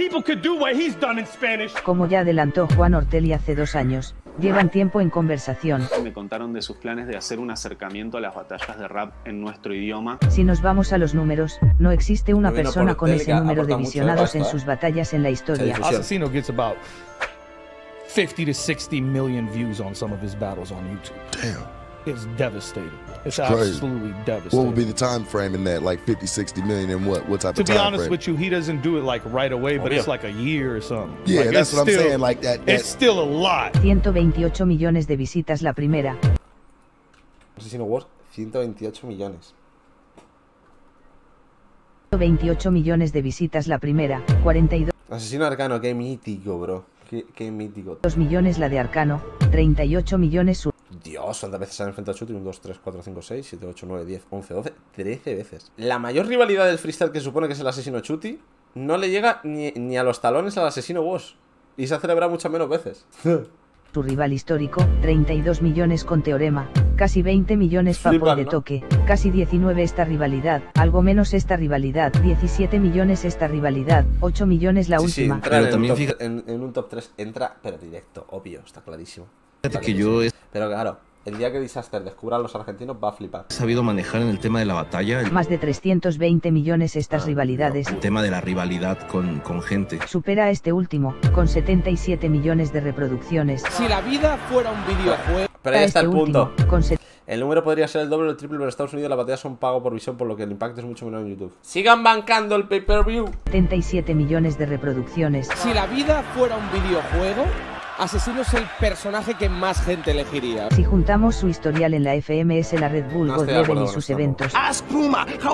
Speaker 7: Como ya adelantó Juan Ortelli hace dos años, llevan tiempo en conversación.
Speaker 11: Me contaron de sus planes de hacer un acercamiento a las batallas de rap en nuestro idioma.
Speaker 7: Si nos vamos a los números, no existe una
Speaker 11: Bueno,
Speaker 7: persona
Speaker 11: por
Speaker 7: con
Speaker 11: Ortelli
Speaker 7: ese
Speaker 11: que
Speaker 7: número de
Speaker 11: aporta mucho
Speaker 7: visionados
Speaker 11: de
Speaker 7: en
Speaker 11: pasta,
Speaker 7: sus batallas en la historia.
Speaker 14: Asesino gets about fifty to sixty million views on some of his battles on YouTube.
Speaker 18: Damn.
Speaker 14: It's devastating. It's
Speaker 18: It's crazy.
Speaker 14: absolutely
Speaker 18: What
Speaker 14: devastating.
Speaker 18: would be the time frame in that? Like fifty, sixty million and what? What type
Speaker 14: To
Speaker 18: of
Speaker 14: be
Speaker 18: time
Speaker 14: honest
Speaker 18: frame?
Speaker 14: with you, he doesn't do it like right away, but
Speaker 18: Oh,
Speaker 14: it's
Speaker 18: yeah.
Speaker 14: like a year or something.
Speaker 18: Yeah,
Speaker 14: Like,
Speaker 18: that's
Speaker 14: it's
Speaker 18: what I'm
Speaker 14: still-
Speaker 18: saying, like that- that-
Speaker 14: It's still a lot.
Speaker 7: ciento veintiocho millones de visitas la primera.
Speaker 1: Asesino Wars, ciento veintiocho millones.
Speaker 7: ciento veintiocho millones de visitas la primera. cuarenta y
Speaker 1: Asesino Arcano, qué mítico, bro. Qué, qué mítico.
Speaker 7: dos millones la de Arcano. treinta y ocho millones su...
Speaker 1: Dios, ¿cuántas veces se han enfrentado a Chuti? uno, dos, tres, cuatro, cinco, seis, siete, ocho, nueve, diez, once, doce, trece veces. La mayor rivalidad del freestyle que se supone que es el asesino Chuti no le llega ni, ni a los talones al asesino Woz. Y se ha celebrado muchas menos veces.
Speaker 7: Su rival histórico, treinta y dos millones con Teorema, casi veinte millones Papo
Speaker 1: Flipan,
Speaker 7: de
Speaker 1: ¿no?
Speaker 7: Toque, casi diecinueve esta rivalidad, algo menos esta rivalidad, diecisiete millones esta rivalidad, ocho millones la
Speaker 1: Sí, sí,
Speaker 7: última.
Speaker 1: entra en, un top, en, en un top tres, entra, pero directo, obvio, está clarísimo. Está
Speaker 10: que
Speaker 1: clarísimo.
Speaker 10: yo he-
Speaker 1: Pero claro, el día que Disaster descubra a los argentinos va a flipar.
Speaker 10: He sabido manejar en el tema de la batalla, el,
Speaker 7: Más de trescientos veinte millones estas rivalidades.
Speaker 10: el tema de la rivalidad con, con gente.
Speaker 7: Supera a este último, con setenta y siete millones de reproducciones.
Speaker 22: Si la vida fuera un videojuego...
Speaker 1: Pero ahí está el
Speaker 7: Este
Speaker 1: punto.
Speaker 7: último, con se-
Speaker 1: El número podría ser el doble o el triple, pero en Estados Unidos las batallas son pago por visión, por lo que el impacto es mucho menor en YouTube. ¡Sigan bancando el pay-per-view!
Speaker 7: setenta y siete millones de reproducciones.
Speaker 22: Si la vida fuera un videojuego, Asesino es el personaje que más gente elegiría.
Speaker 7: Si juntamos su historial en la F M S, la Red Bull,
Speaker 1: No
Speaker 7: God
Speaker 1: estoy de
Speaker 7: Level
Speaker 1: acuerdo
Speaker 7: y
Speaker 1: con
Speaker 7: sus
Speaker 1: esto,
Speaker 7: eventos.
Speaker 17: Ask Puma how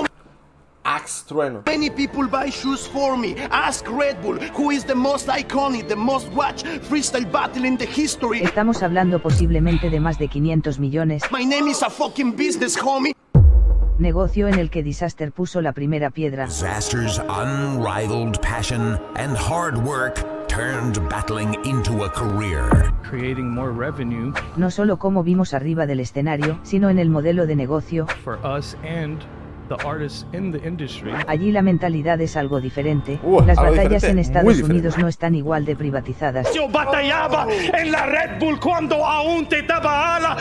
Speaker 1: Axe Trueno.
Speaker 17: many people buy shoes for me. Ask Red Bull, who is the most iconic, the most watched freestyle battle in the history.
Speaker 7: Estamos hablando posiblemente de más de quinientos millones.
Speaker 17: My name is a fucking business, homie.
Speaker 7: Negocio en el que Disaster puso la primera piedra.
Speaker 21: Disaster's unrivaled passion and hard work turned battling into a career.
Speaker 4: Creating more revenue
Speaker 7: No solo como vimos arriba del escenario, sino en el modelo de negocio.
Speaker 4: for us and the artists in the industry.
Speaker 7: Allí la mentalidad es algo diferente.
Speaker 4: Uh,
Speaker 7: Las
Speaker 4: algo
Speaker 7: batallas
Speaker 4: diferente,
Speaker 7: en
Speaker 4: muy
Speaker 7: Estados
Speaker 4: diferente.
Speaker 7: Unidos no están igual de privatizadas.
Speaker 2: Yo batallaba en la Red Bull cuando aún te daba ala.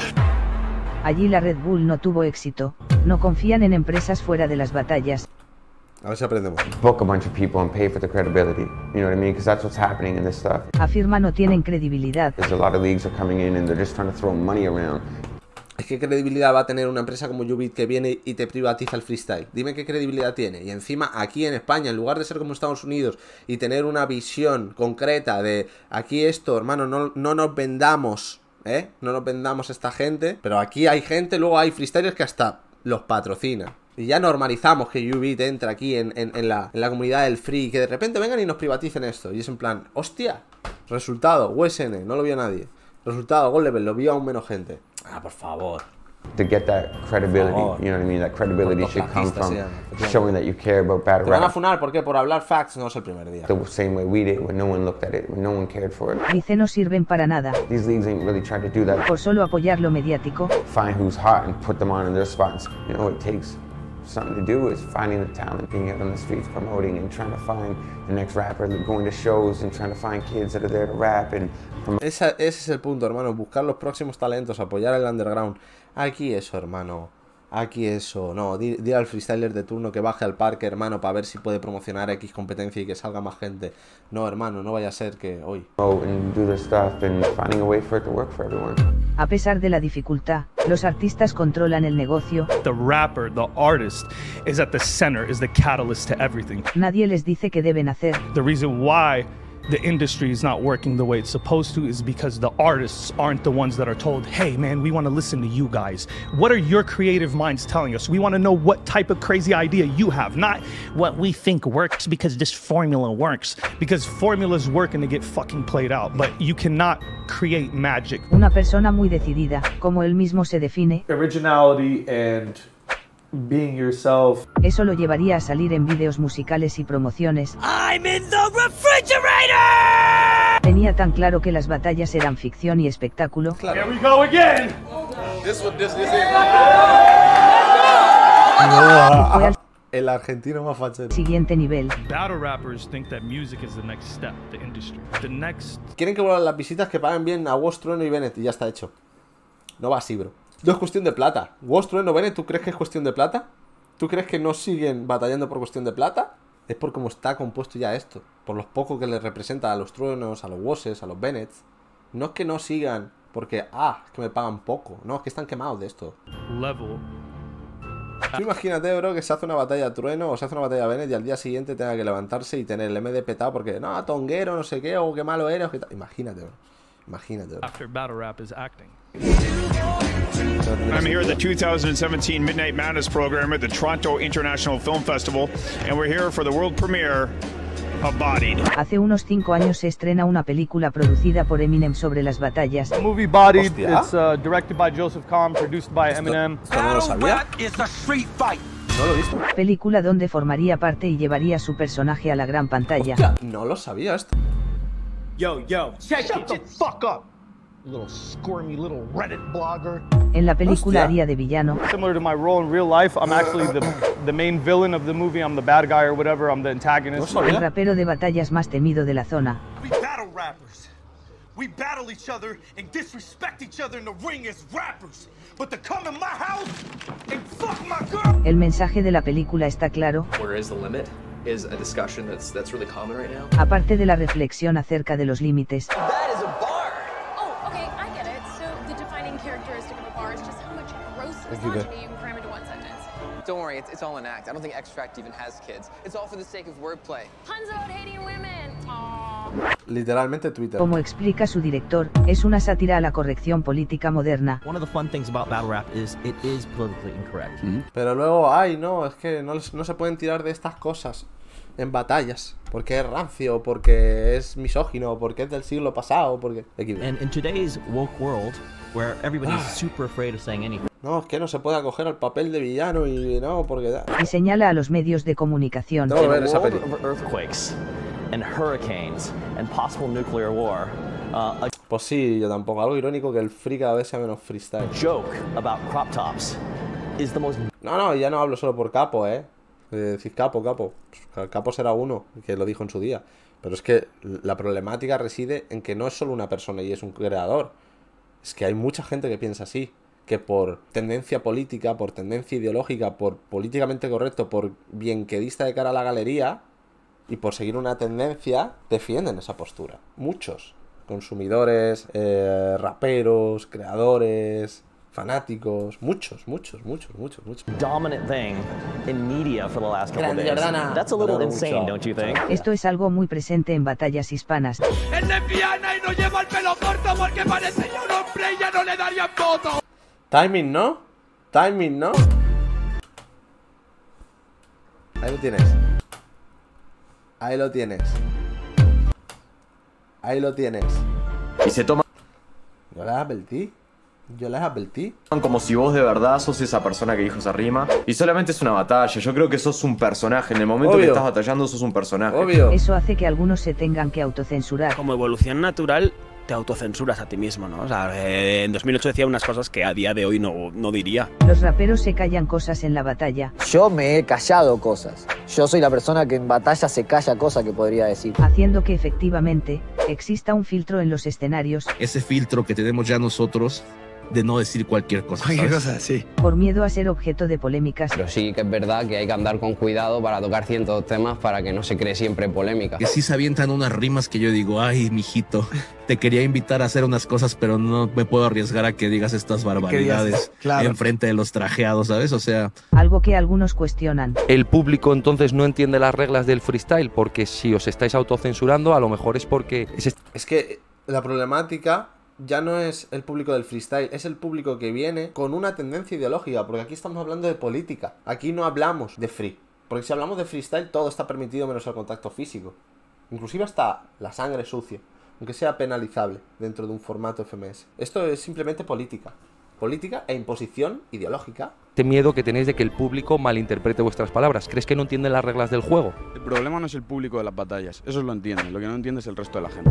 Speaker 7: Allí la Red Bull no tuvo éxito. No confían en empresas fuera de las batallas.
Speaker 1: A ver si aprendemos.
Speaker 24: Book a bunch of people and pay for the credibility. You know what I mean? Because that's what's happening in this stuff.
Speaker 7: Afirma no tienen credibilidad.
Speaker 24: There's a lot of leagues are coming in and they're just trying to throw money around.
Speaker 1: Es que credibilidad va a tener una empresa como Ubit que viene y te privatiza el freestyle. Dime qué credibilidad tiene. Y encima aquí en España, en lugar de ser como Estados Unidos y tener una visión concreta de aquí esto, hermano, no, no nos vendamos, ¿eh? No nos vendamos esta gente. Pero aquí hay gente, luego hay freestylers que hasta los patrocinan. Y ya normalizamos que Ubit entra aquí en, en, en, la, en la comunidad del free y que de repente vengan y nos privaticen esto. Y es en plan, hostia. Resultado, U S N, no lo vio nadie. Resultado, God Level, lo vio aún menos gente. Ah, por favor.
Speaker 24: To get that credibility,
Speaker 1: favor.
Speaker 24: you know what I mean? That credibility should come
Speaker 1: Cortoplatistas
Speaker 24: from
Speaker 1: se llama, efectivamente.
Speaker 24: showing that you care about battle
Speaker 1: Te van a
Speaker 24: rap
Speaker 1: funar, ¿por qué? Por hablar facts, no es el primer día.
Speaker 24: the same way we did when no one looked at it, when no one cared for it.
Speaker 7: Dice no sirven para nada.
Speaker 24: These leagues ain't really trying to do that.
Speaker 7: Por solo apoyar lo mediático.
Speaker 24: Find who's hot and put them on in their spots. You know, it takes something to do is finding the talent, being out on the streets, promoting and trying to find the next rapper, going to shows and trying to find kids that are there to rap and
Speaker 1: Esa, ese es el punto, hermano. Buscar los próximos talentos, apoyar el underground. Aquí eso, hermano. Aquí eso. No, di, di al freestyler de turno que baje al parque, hermano, para ver si puede promocionar X competencia y que salga más gente. No, hermano, no vaya a ser que hoy.
Speaker 24: promote and do their stuff and finding a way for it to work for everyone.
Speaker 7: A pesar de la dificultad, los artistas controlan el negocio.
Speaker 4: The rapper, the artist, is at the center, is the catalyst to everything.
Speaker 7: Nadie les dice qué deben hacer.
Speaker 4: The reason why the industry is not working the way it's supposed to is because the artists aren't the ones that are told, hey man, we want to listen to you guys. What are your creative minds telling us? We want to know what type of crazy idea you have, not what we think works because this formula works. Because formulas work and they get fucking played out, but you cannot create magic.
Speaker 7: Una persona muy decidida, como él mismo se define.
Speaker 16: Originality and being yourself.
Speaker 7: Eso lo llevaría a salir en vídeos musicales y promociones.
Speaker 12: I'm in the refrigerator.
Speaker 7: Tenía tan claro que las batallas eran ficción y espectáculo.
Speaker 16: Here we go again.
Speaker 1: This one, this, this, this. El argentino más fachero.
Speaker 7: Siguiente nivel.
Speaker 4: Battle rappers think that music is the next step, the industry. The next.
Speaker 1: Quieren que vuelvan las visitas, que paguen bien a Woz, Trueno y Bennett y ya está hecho. No va así, bro. No es cuestión de plata. Woz, Trueno, Bennett, ¿tú crees que es cuestión de plata? ¿Tú crees que no siguen batallando por cuestión de plata? Es por cómo está compuesto ya esto. Por los pocos que les representa a los Truenos, a los Wozes, a los Bennetts. No es que no sigan porque, ah, es que me pagan poco. No, es que están quemados de esto.
Speaker 4: Level.
Speaker 1: Tú imagínate, bro, que se hace una batalla Trueno o se hace una batalla Bennett y al día siguiente tenga que levantarse y tener el M D petado porque, no, tonguero, no sé qué, o qué malo eres. Qué imagínate, bro. Imagínate, bro.
Speaker 4: After battle rap is acting.
Speaker 2: I'm here at the two thousand seventeen Midnight Madness program at the Toronto International Film Festival, and we're here for the world premiere of Bodied.
Speaker 7: Hace unos cinco años se estrena una película producida por Eminem sobre las batallas.
Speaker 16: The movie Bodied. Hostia. It's uh, directed by Joseph Kahn, produced by Eminem.
Speaker 1: Esto no lo sabía. No lo he visto.
Speaker 7: Película donde formaría parte y llevaría su personaje a la gran pantalla.
Speaker 1: Hostia, no lo sabía esto.
Speaker 2: Yo, yo,
Speaker 22: shut the fuck up, little squirmy little Reddit blogger.
Speaker 7: En la película
Speaker 1: Hostia.
Speaker 7: haría de villano.
Speaker 16: Similar to my role in real life, I'm actually the the main villain of the movie. I'm the bad guy or whatever. I'm the antagonist.
Speaker 7: El rapero de batallas más temido de la zona.
Speaker 2: We battle rappers. We battle each other and disrespect each other in the ring as rappers. But to come in my house and fuck my girl.
Speaker 7: El mensaje de la película está claro.
Speaker 3: Where is the limit? Is a discussion that's that's really common right now.
Speaker 7: Aparte de la reflexión acerca de los límites.
Speaker 3: That is a bar.
Speaker 19: Oh, okay, I get it. So the defining characteristic of a bar is just how much gross misogyny you can cram into one sentence.
Speaker 3: Don't worry, it's, it's all an act. I don't think Extract even has kids. It's all for the sake of wordplay.
Speaker 19: Puns about hating women. Aww.
Speaker 1: Literalmente Twitter.
Speaker 7: Como explica su director, es una sátira a la corrección política moderna.
Speaker 20: One of the fun things about battle rap is it is politically incorrect.
Speaker 1: Mm-hmm. Pero luego, ay, no, es que no, no se pueden tirar de estas cosas en batallas, porque es rancio, porque es misógino, porque es del siglo pasado, porque...
Speaker 20: And in today's woke world, where everybody's super afraid of saying anything.
Speaker 1: No, es que no se puede acoger al papel de villano y no, porque...
Speaker 7: Y señala a los medios de comunicación.
Speaker 1: Tengo que ver esa peli.
Speaker 20: Earthquakes and hurricanes and possible nuclear war. Uh,
Speaker 1: pues sí, yo tampoco. Algo irónico que el free cada vez sea menos freestyle.
Speaker 20: Joke about crop tops is the most...
Speaker 1: No, no, ya no hablo solo por Capo, ¿eh? Decís Capo, Capo. Capo será uno, que lo dijo en su día. Pero es que la problemática reside en que no es solo una persona y es un creador. Es que hay mucha gente que piensa así. Que por tendencia política, por tendencia ideológica, por políticamente correcto, por bienquedista de cara a la galería y por seguir una tendencia, defienden esa postura. Muchos. Consumidores, eh, raperos, creadores... fanáticos, muchos, muchos, muchos, muchos, muchos.
Speaker 20: Dominant thing in media for the last couple of days. That's a little insane, don't you think?
Speaker 7: Esto es algo muy presente en batallas hispanas.
Speaker 2: El lesbiana y no lleva el pelo corto porque parece ya un hombre y ya no le darían voto.
Speaker 1: Timing, ¿no? Timing, ¿no? Ahí lo tienes. Ahí lo tienes. Ahí lo tienes.
Speaker 23: Y se toma...
Speaker 1: Yo les advertí. Yo les advertí.
Speaker 23: Como si vos de verdad sos esa persona que dijo esa rima. Y solamente es una batalla. Yo creo que sos un personaje. En el momento Obvio. que estás batallando sos un personaje.
Speaker 1: Obvio.
Speaker 7: Eso hace que algunos se tengan que autocensurar.
Speaker 25: Como evolución natural, te autocensuras a ti mismo, ¿no? O sea, eh, en dos mil ocho decía unas cosas que a día de hoy no, no diría.
Speaker 7: Los raperos se callan cosas en la batalla.
Speaker 26: Yo me he callado cosas. Yo soy la persona que en batalla se calla cosas que podría decir.
Speaker 7: Haciendo que efectivamente exista un filtro en los escenarios.
Speaker 10: Ese filtro que tenemos ya nosotros de no decir cualquier cosa.
Speaker 25: Cualquier
Speaker 10: ¿sabes?
Speaker 25: cosa, sí.
Speaker 7: Por miedo a ser objeto de polémicas.
Speaker 5: Pero sí que es verdad que hay que andar con cuidado para tocar ciertos temas para que no se cree siempre polémica.
Speaker 10: Que sí se avientan unas rimas que yo digo, ay, mijito, te quería invitar a hacer unas cosas, pero no me puedo arriesgar a que digas estas barbaridades
Speaker 25: claro.
Speaker 10: enfrente de los trajeados, ¿sabes? O sea...
Speaker 7: Algo que algunos cuestionan.
Speaker 6: El público entonces no entiende las reglas del freestyle, porque si os estáis autocensurando, a lo mejor es porque... Es,
Speaker 1: es que la problemática... ya no es el público del freestyle, es el público que viene con una tendencia ideológica, porque aquí estamos hablando de política, aquí no hablamos de free, porque si hablamos de freestyle todo está permitido menos el contacto físico, inclusive hasta la sangre sucia, aunque sea penalizable dentro de un formato F M S. Esto es simplemente política, política e imposición ideológica.
Speaker 6: Este miedo que tenéis de que el público malinterprete vuestras palabras, ¿crees que no entienden las reglas del juego?
Speaker 8: El problema no es el público de las batallas, eso lo entienden, lo que no entiende es el resto de la gente.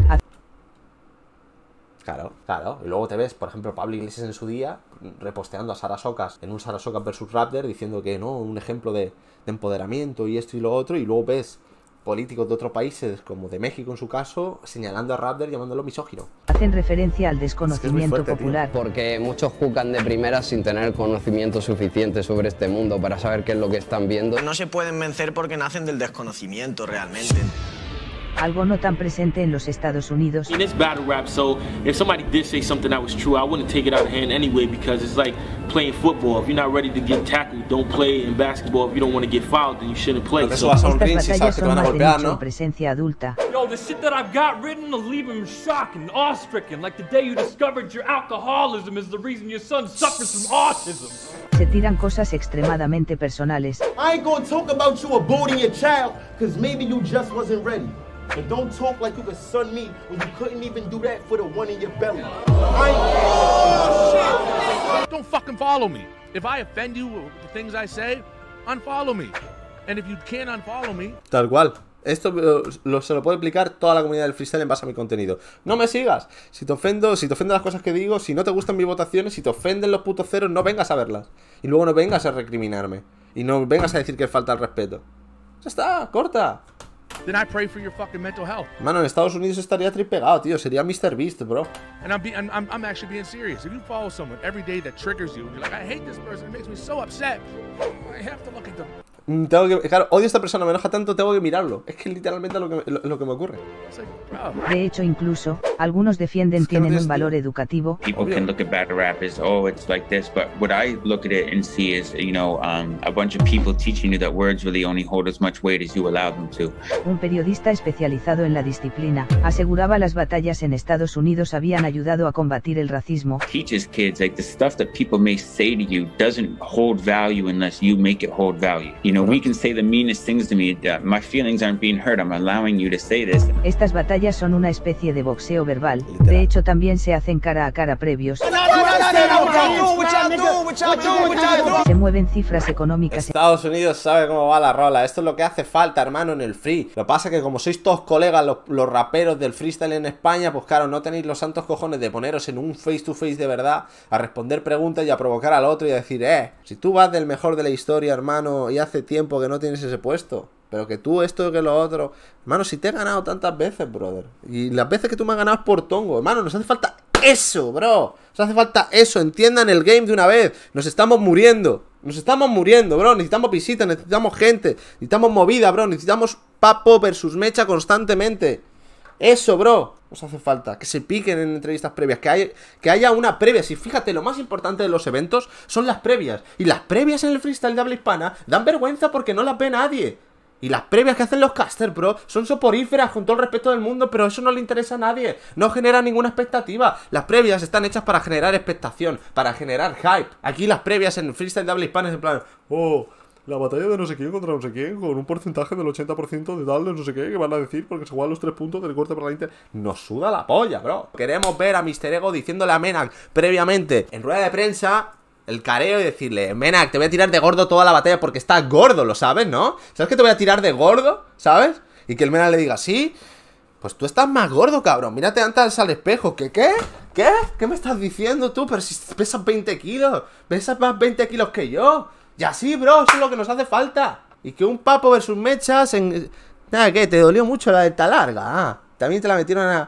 Speaker 1: Claro, claro. Y luego te ves, por ejemplo, Pablo Iglesias en su día reposteando a Sara Socas en un Sara Socas versus Raptor diciendo que no, un ejemplo de, de empoderamiento y esto y lo otro. Y luego ves políticos de otros países, como de México en su caso, señalando a Raptor llamándolo misógino.
Speaker 7: Hacen referencia al desconocimiento
Speaker 1: es que es muy fuerte,
Speaker 7: popular.
Speaker 1: tío.
Speaker 5: Porque muchos juzgan de primeras sin tener conocimiento suficiente sobre este mundo para saber qué es lo que están viendo.
Speaker 9: No se pueden vencer porque nacen del desconocimiento realmente.
Speaker 7: Algo no tan presente en los Estados Unidos.
Speaker 13: And it's battle rap, so if somebody did say something that was true, I wouldn't take it out of hand anyway, because it's like playing football. If you're not ready to get tackled, don't play. In basketball, if you don't want to get fouled, then you shouldn't play.
Speaker 7: So, estas batallas son más de nicho en presencia adulta.
Speaker 15: Yo, the shit that I've got written will leave him shocked and awe-stricken, like the day you discovered your alcoholism is the reason your son suffers from autism.
Speaker 7: Se tiran cosas extremadamente personales.
Speaker 27: I ain't gonna talk about you aborting your child, because maybe you just wasn't ready. But don't talk like you could son me when you couldn't even do that for the one in your belly.
Speaker 16: Oh, shit. Don't fucking follow me. If I offend you with the things I say, unfollow me. And if you can't unfollow me...
Speaker 1: Tal cual. Esto lo, lo, se lo puede explicar toda la comunidad del freestyle en base a mi contenido. No me sigas. Si te ofendo, si te ofenden las cosas que digo, si no te gustan mis votaciones, si te ofenden los putos ceros, no vengas a verlas. Y luego no vengas a recriminarme. Y no vengas a decir que falta el respeto. Ya está, corta.
Speaker 16: Then I pray for your fucking mental health.
Speaker 1: Mano, en Estados Unidos estaría tripegado, tío. Sería mister Beast, bro.
Speaker 16: And I'm, be, I'm, I'm actually being serious. If you follow someone every day that triggers you, you're like, I hate this person, it makes me so upset. I have to look at them.
Speaker 1: Tengo que, claro, odio a esta persona, me enoja tanto, tengo que mirarlo. Es que literalmente es lo que, lo, lo que me ocurre.
Speaker 7: De hecho, incluso, algunos defienden tienen un valor educativo.
Speaker 28: People can look at battle rap as, oh, it's like this, but what I look at it and see is, you know, um, a bunch of people teaching you that words really only hold as much weight as you allow them to.
Speaker 7: Un periodista especializado en la disciplina aseguraba las batallas en Estados Unidos habían ayudado a combatir el racismo.
Speaker 28: Teaches kids, like, the stuff that people may say to you doesn't hold value unless you make it hold value. You know, we can say the meanest things to me, uh, my feelings aren't being hurt, I'm allowing you to say this.
Speaker 7: Estas batallas son una especie de boxeo verbal. De hecho, también se hacen cara a cara previos. Se mueven cifras económicas.
Speaker 1: Estados Unidos sabe cómo va la rola. Esto es lo que hace falta, hermano, en el free. Lo que pasa es que como sois todos colegas, los, los raperos del freestyle en España, pues claro, no tenéis los santos cojones de poneros en un face to face de verdad, a responder preguntas y a provocar al otro y a decir, eh, si tú vas del mejor de la historia, hermano, y hace tiempo que no tienes ese puesto, pero que tú esto que lo otro, hermano, si te he ganado tantas veces, brother, y las veces que tú me has ganado es por tongo, hermano, nos hace falta eso, bro, nos hace falta eso, entiendan el game de una vez, nos estamos muriendo, nos estamos muriendo, bro, necesitamos visitas, necesitamos gente, necesitamos movida, bro, necesitamos papo versus mecha constantemente, eso, bro, nos hace falta, que se piquen en entrevistas previas, que, hay, que haya una previa. Si fíjate, lo más importante de los eventos son las previas. Y las previas en el freestyle de habla hispana dan vergüenza porque no las ve nadie. Y las previas que hacen los casters, bro, son soporíferas con todo el respeto del mundo, pero eso no le interesa a nadie. No genera ninguna expectativa. Las previas están hechas para generar expectación, para generar hype. Aquí las previas en el freestyle de habla hispana es en plan, oh, la batalla de no sé quién contra no sé quién, con un porcentaje del ochenta por ciento de tal de no sé qué, que van a decir porque se juegan los tres puntos del corte para la Inter. Nos suda la polla, bro. Queremos ver a mister Ego diciéndole a Menac previamente en rueda de prensa el careo y decirle, Menac, te voy a tirar de gordo toda la batalla porque estás gordo, lo sabes, ¿no? ¿Sabes que te voy a tirar de gordo? ¿Sabes? Y que el Menac le diga, sí, pues tú estás más gordo, cabrón. Mírate antes al espejo. ¿Qué? ¿Qué? ¿Qué? ¿Qué me estás diciendo tú? Pero si pesas veinte kilos, pesas más veinte kilos que yo. Y así, bro, eso es lo que nos hace falta. Y que un papo versus mechas en... Nada, ¿qué? ¿Te dolió mucho la delta larga? Ah, también te la metieron a...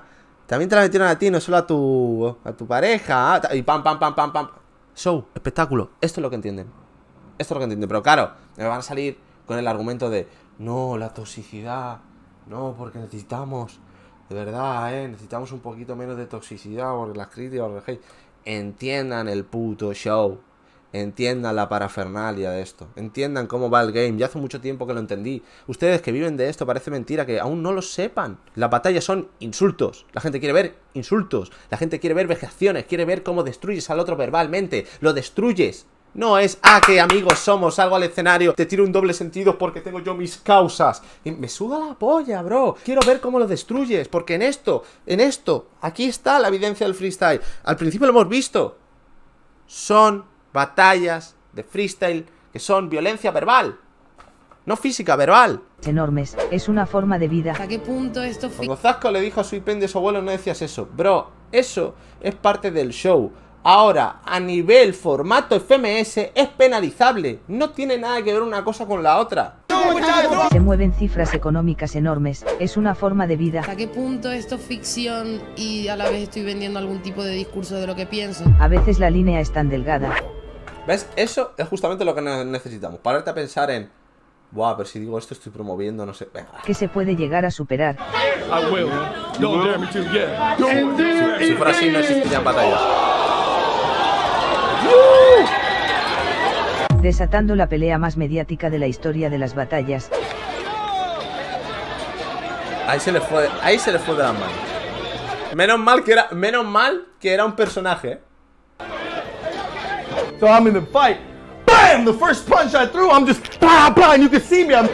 Speaker 1: También te la metieron a ti, no solo a tu, a tu pareja. Y pam, pam, pam, pam, pam. Show, espectáculo. Esto es lo que entienden. Esto es lo que entienden. Pero claro, me van a salir con el argumento de no, la toxicidad. No, porque necesitamos, de verdad, eh, necesitamos un poquito menos de toxicidad. Porque las críticas, porque el hate. Entiendan el puto show. Entiendan la parafernalia de esto. Entiendan cómo va el game. Ya hace mucho tiempo que lo entendí. Ustedes que viven de esto, parece mentira que aún no lo sepan. Las batallas son insultos. La gente quiere ver insultos. La gente quiere ver vejaciones. Quiere ver cómo destruyes al otro verbalmente. Lo destruyes. No es, ah, que amigos somos, salgo al escenario, te tiro un doble sentido porque tengo yo mis causas. Y me suda la polla, bro. Quiero ver cómo lo destruyes. Porque en esto, en esto, aquí está la evidencia del freestyle. Al principio lo hemos visto. Son batallas de freestyle que son violencia verbal, no física, verbal.
Speaker 7: Enormes, es una forma de vida.
Speaker 4: ¿Hasta qué punto esto?
Speaker 1: Cuando Zasco le dijo a su pen de su abuelo no decías eso. Bro, eso es parte del show. Ahora, a nivel formato F M S es penalizable. No tiene nada que ver una cosa con la otra.
Speaker 7: Se mueven cifras económicas enormes. Es una forma de vida.
Speaker 4: ¿Hasta qué punto esto es ficción y a la vez estoy vendiendo algún tipo de discurso de lo que pienso?
Speaker 7: A veces la línea es tan delgada.
Speaker 1: ¿Ves? Eso es justamente lo que necesitamos. Pararte a pensar en... Buah, pero si digo esto estoy promoviendo, no sé... Venga.
Speaker 7: Que se puede llegar a superar.
Speaker 1: Si fuera así no existirían batallas.
Speaker 7: Desatando la pelea más mediática de la historia de las batallas.
Speaker 1: Ahí se le fue, ahí se le fue de las manos. Menos mal que era, menos mal que era un personaje, ¿eh?
Speaker 27: So I'm in the fight. Bam! The first punch I threw, I'm just blah, blah, and you can see me. I'm...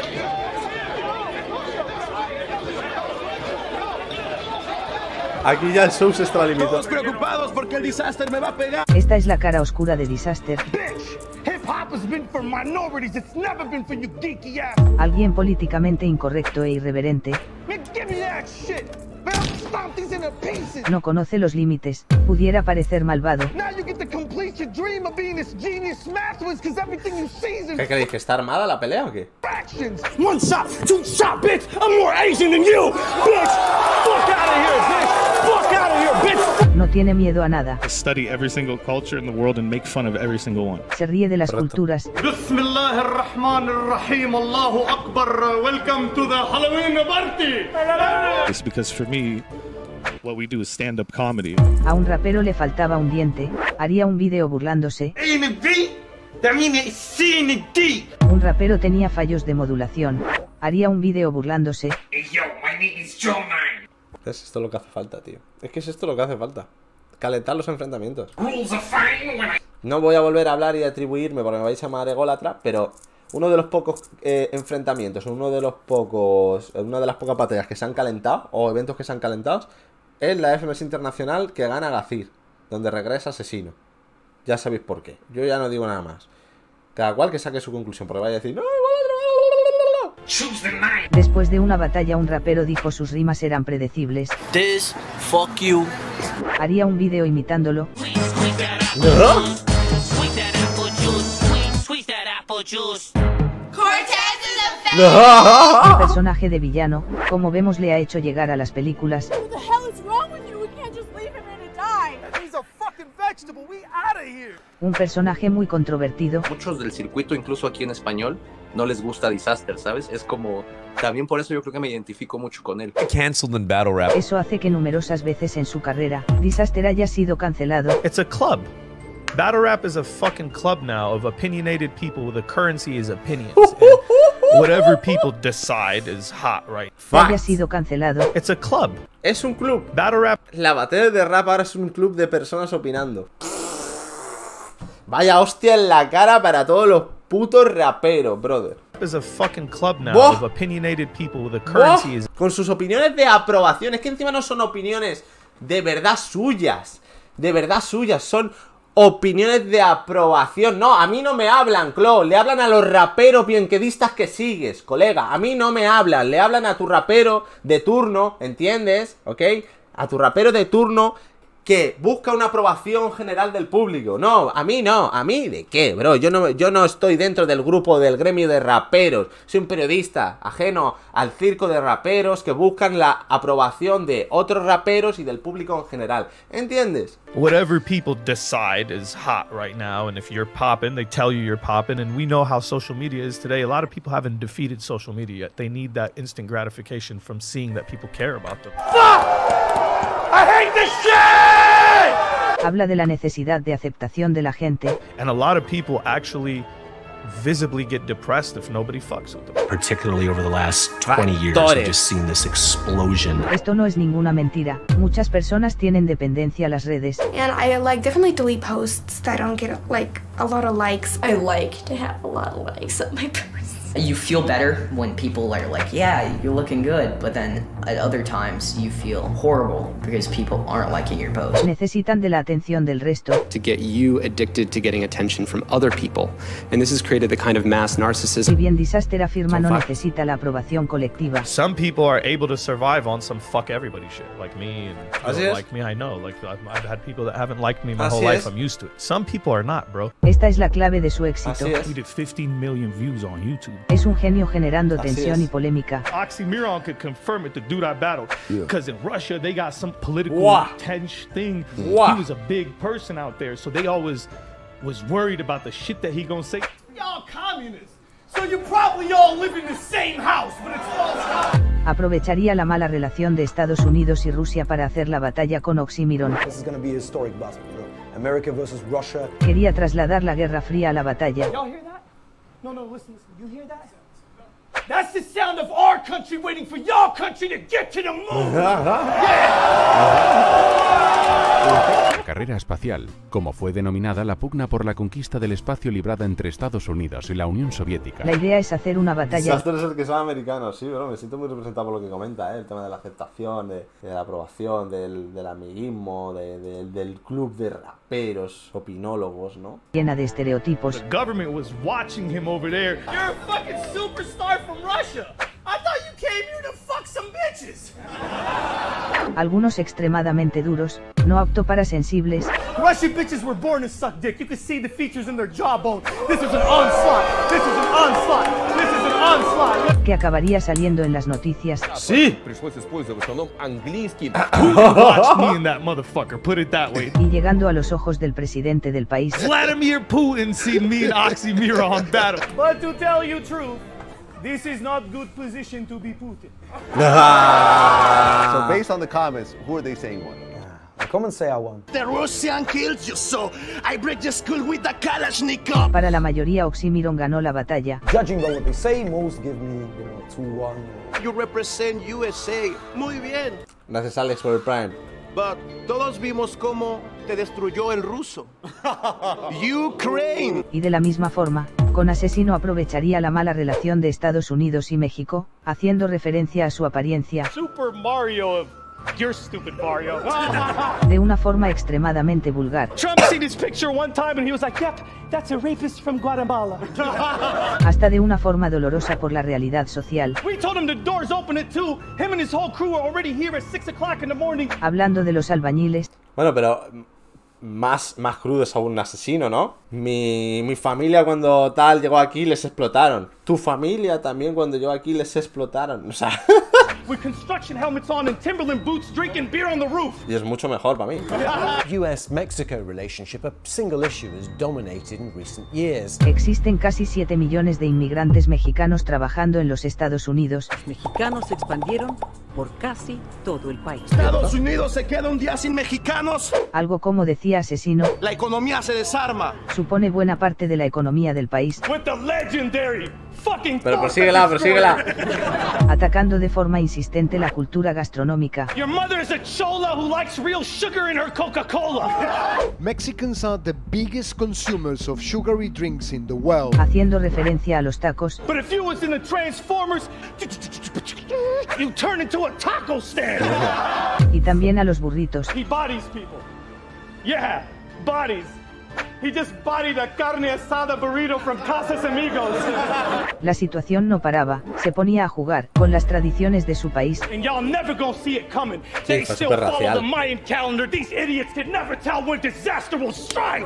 Speaker 1: Aquí ya el show se estaba limitando.
Speaker 27: Todos preocupados porque el Disaster me va a pegar.
Speaker 7: Esta es la cara oscura de Disaster.
Speaker 2: Hip hop has been for minorities, it's never been for you geeky ass.
Speaker 7: Alguien políticamente incorrecto e irreverente.
Speaker 2: Man, give me that shit. Man, I'll stomp these into pieces.
Speaker 7: No conoce los límites. Pudiera parecer malvado.
Speaker 2: Now you get to complete your dream of being this genius smashless because everything you see is in
Speaker 1: ¿Qué creéis? ¿Que está armada la pelea o qué?
Speaker 2: fractions. One shot, two shot, bitch. I'm more Asian than you, bitch. Fuck out of here, bitch. Fuck out of here, bitch.
Speaker 7: No tiene miedo a nada.
Speaker 2: Study every single culture in the world and make fun of every single one.
Speaker 7: Se ríe de las culturas.
Speaker 2: Bismillahirrahmanirrahim. Allahu Akbar. Welcome to the Halloween party. It's because for me, what we do is stand-up comedy.
Speaker 7: A un rapero le faltaba un diente. Haría un vídeo burlándose. Un rapero tenía fallos de modulación. Haría un vídeo burlándose.
Speaker 1: Es esto lo que hace falta, tío. Es que es esto lo que hace falta. Calentar los enfrentamientos. No voy a volver a hablar y a atribuirme porque me vais a llamar ególatra, pero uno de los pocos eh, enfrentamientos, uno de los pocos, una de las pocas batallas que se han calentado, o eventos que se han calentado, es la F M S Internacional que gana Gazir, donde regresa Asesino. Ya sabéis por qué. Yo ya no digo nada más. Cada cual que saque su conclusión, porque vaya a decir, no,
Speaker 7: Después de una batalla un rapero dijo sus rimas eran predecibles.
Speaker 9: This, fuck you.
Speaker 7: Haría un vídeo imitándolo. El personaje de villano, como vemos, le ha hecho llegar a las películas. Un personaje muy controvertido.
Speaker 6: Muchos del circuito, incluso aquí en español, no les gusta Disaster, ¿sabes? Es como... También por eso yo creo que me identifico mucho con él.
Speaker 11: Canceled in battle rap.
Speaker 7: Eso hace que numerosas veces en su carrera, Disaster haya sido cancelado.
Speaker 11: It's a club. Battle rap is a fucking club now of opinionated people. The currency is opinions. Whatever people decide is hot, right?
Speaker 7: Haya sido cancelado.
Speaker 11: It's a club.
Speaker 1: Es un club.
Speaker 11: Battle rap.
Speaker 1: La batalla de rap ahora es un club de personas opinando. Vaya hostia en la cara para todos los putos raperos, brother.
Speaker 11: Is a fucking club now of opinionated people. The currency is...
Speaker 1: Con sus opiniones de aprobación. Es que encima no son opiniones de verdad suyas. De verdad suyas. Son opiniones de aprobación. No, a mí no me hablan, Clo. Le hablan a los raperos bienquedistas que sigues, colega. A mí no me hablan. Le hablan a tu rapero de turno, ¿entiendes? ¿Ok? A tu rapero de turno que busca una aprobación general del público. No, a mí no, a mí ¿de qué, bro? Yo no, yo no estoy dentro del grupo del gremio de raperos. Soy un periodista ajeno al circo de raperos que buscan la aprobación de otros raperos y del público en general. ¿Entiendes?
Speaker 11: Whatever people decide is hot right now, and if you're popping, they tell you you're popping, and we know how social media is today. A lot of people haven't defeated social media yet. They need that instant gratification from seeing that people care about them.
Speaker 2: I hate this shit!
Speaker 7: Habla de la necesidad de aceptación de la gente.
Speaker 11: And a lot of people actually visibly get depressed if nobody fucks with them.
Speaker 3: Particularly over the last twenty years, we've just seen this explosion.
Speaker 7: Esto no es ninguna mentira. Muchas personas tienen dependencia a las redes.
Speaker 12: And I like definitely delete posts that don't get like a lot of likes. I like to have a lot of likes on my posts.
Speaker 14: You feel better when people are like, yeah, you're looking good, but then at other times you feel horrible because people aren't liking your post.
Speaker 7: Necesitan de la atención del resto.
Speaker 17: To get you addicted to getting attention from other people. And this has created the kind of mass narcissism.
Speaker 7: Si bien Disaster afirma no necesita la aprobación colectiva.
Speaker 11: Some people are able to survive on some fuck everybody shit, like me and you know, like me, I know. Like I've, I've had people that haven't liked me my
Speaker 1: Así
Speaker 11: whole life.
Speaker 1: es.
Speaker 11: I'm used to it. Some people are not, bro.
Speaker 7: Esta es la clave de su éxito.
Speaker 11: He did fifteen million views on YouTube.
Speaker 7: Es un genio generando
Speaker 11: Así
Speaker 7: tensión
Speaker 11: es.
Speaker 7: y polémica.
Speaker 11: Oxymiron could confirm it, the dude I battled. Because in Russia, they got some political
Speaker 1: Wow.
Speaker 11: tense thing.
Speaker 1: Wow.
Speaker 11: He was a big person out there, so they always was worried about the shit that he gonna say.
Speaker 2: Y'all communists, so you probably all live in the same house, but it's false.
Speaker 7: Aprovecharía la mala relación de Estados Unidos y Rusia para hacer la batalla con Oxymiron.
Speaker 18: This is going to be a historic battle, you know. America versus Russia.
Speaker 7: Quería trasladar la Guerra Fría a la batalla.
Speaker 2: Y'all hear that? No, no, listen, listen. You hear that? That's the sound of our country waiting for your country to get to the moon.
Speaker 21: La carrera espacial, como fue denominada la pugna por la conquista del espacio librada entre Estados Unidos y la Unión Soviética.
Speaker 7: La idea es hacer una batalla.
Speaker 1: Disaster es el que son americanos, sí, bro. Me siento muy representado por lo que comenta, ¿eh? El tema de la aceptación, de, de la aprobación, del, del amiguismo, de, de, del club de raperos, opinólogos, ¿no?
Speaker 7: Llena de estereotipos.
Speaker 11: The government was watching him over there.
Speaker 2: You're a fucking superstar from Russia. I thought you came here to fuck some bitches.
Speaker 7: Algunos extremadamente duros, no apto para sensibles.
Speaker 2: Russian bitches were born to suck dick. You can see the features in their jawbone. This is an onslaught. This is an onslaught. This is an onslaught.
Speaker 7: Que acabaría saliendo en las noticias.
Speaker 11: Sí.
Speaker 2: Пришлось использовать в основном английский.
Speaker 11: Watch me in that motherfucker, put it that way.
Speaker 7: Y llegando a los ojos del presidente del país.
Speaker 11: Vladimir Putin seen me and Oxymiron battle.
Speaker 2: But to tell you truth, this is not good position to be Putin.
Speaker 22: So based on the comments, who are they saying won?
Speaker 18: The comments say I won.
Speaker 2: The Russian killed you, so I break the skull with the Kalashnikov.
Speaker 7: Para la mayoría Oxymiron ganó la batalla.
Speaker 18: Judging by what they say, most give me, you know, two one.
Speaker 27: You represent U S A. Muy bien.
Speaker 1: Gracias, Alex, por el Prime.
Speaker 27: But todos vimos cómo te destruyó el ruso. Ukraine.
Speaker 7: Y de la misma forma, con Asesino aprovecharía la mala relación de Estados Unidos y México, haciendo referencia a su apariencia.
Speaker 2: Super Mario. You're stupid, Mario.
Speaker 7: De una forma extremadamente vulgar.
Speaker 2: Trump seen this picture one time and he was like, yep, that's a rapist from Guatemala.
Speaker 7: Hasta de una forma dolorosa por la realidad social.
Speaker 2: We told him the doors open at two. Him and his whole crew are already here at six o'clock in the morning.
Speaker 7: Hablando de los albañiles.
Speaker 1: Bueno, pero más, más crudo es aún un asesino, ¿no? Mi, mi familia cuando tal llegó aquí les explotaron. Tu familia también cuando llegó aquí les explotaron. O sea...
Speaker 2: With construction helmets on and Timberland boots, drinking beer on the roof.
Speaker 1: Y es mucho mejor para mí.
Speaker 18: U S Mexico relationship, a single issue, has dominated in recent years.
Speaker 7: Existen casi siete millones de inmigrantes mexicanos trabajando en los Estados Unidos.
Speaker 24: Los mexicanos se expandieron por casi todo el país.
Speaker 27: Estados Unidos se queda un día sin mexicanos.
Speaker 7: Algo como decía Asesino.
Speaker 27: La economía se desarma.
Speaker 7: Supone buena parte de la economía del país.
Speaker 2: With the legendary fucking
Speaker 1: Pero prosíguela, prosíguela.
Speaker 7: Atacando de forma insistente la cultura gastronómica.
Speaker 2: Your mother is a chola who likes real sugar in her Coca-Cola.
Speaker 29: Mexicans are the biggest consumers of sugary drinks in the world.
Speaker 7: Haciendo referencia a los tacos.
Speaker 2: But if you was in the Transformers, you turn into a taco stand.
Speaker 7: Y también a los burritos.
Speaker 2: He bodies people. Yeah, bodies. He just bodied a carne asada burrito from Casas Amigos.
Speaker 7: La situación no paraba, se ponía a jugar con las tradiciones de su país.
Speaker 2: And y'all never gonna see it coming. They still follow the Mayan calendar. These idiots can never tell when disaster will strike.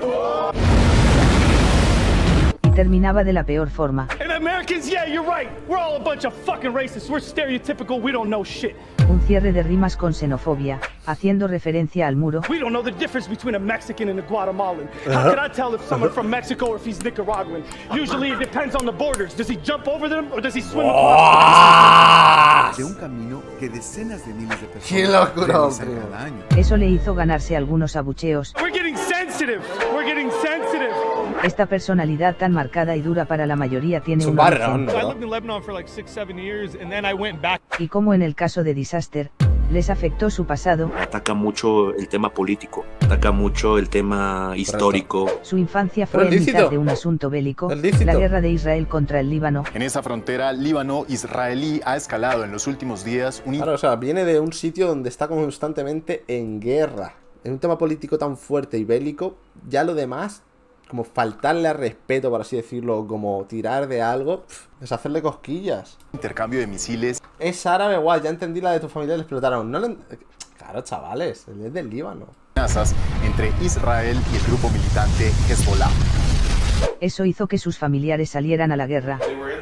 Speaker 7: Terminaba de la peor forma.
Speaker 2: And Americans, yeah, you're right. We're all a bunch of fucking racists. We're stereotypical. We don't know shit.
Speaker 7: Un cierre de rimas con xenofobia, haciendo referencia al muro.
Speaker 2: We don't know the difference between a Mexican and a Guatemalan. How could I tell if someone from Mexico or if he's Nicaraguan? Usually it depends on the borders. Does he jump over them or does he swim across?
Speaker 5: De un camino que decenas de miles de personas
Speaker 1: ¡Qué locura,
Speaker 5: cada año.
Speaker 7: Eso le hizo ganarse algunos abucheos.
Speaker 2: We're getting sensitive. We're getting sensitive.
Speaker 7: Esta personalidad tan marcada y dura para la mayoría tiene un
Speaker 1: barrón,
Speaker 2: I lived in Lebanon for like six, seven years, and then I went back.
Speaker 7: Y como en el caso de Disaster, les afectó su pasado.
Speaker 6: Ataca mucho el tema político, ataca mucho el tema histórico.
Speaker 7: Su infancia fue en mitad de un asunto bélico, la guerra de Israel contra el Líbano.
Speaker 8: En esa frontera líbano-israelí ha escalado en los últimos días un...
Speaker 1: Claro, o sea, viene de un sitio donde está constantemente en guerra. En un tema político tan fuerte y bélico, ya lo demás, como faltarle al respeto, por así decirlo, como tirar de algo, pff, es hacerle cosquillas.
Speaker 8: Intercambio de misiles.
Speaker 1: Es árabe, guay, ya entendí la de tu familia, le explotaron. No le... Claro, chavales, él es del Líbano.
Speaker 8: Amenazas entre Israel y el grupo militante Hezbollah.
Speaker 7: Eso hizo que sus familiares salieran a la guerra.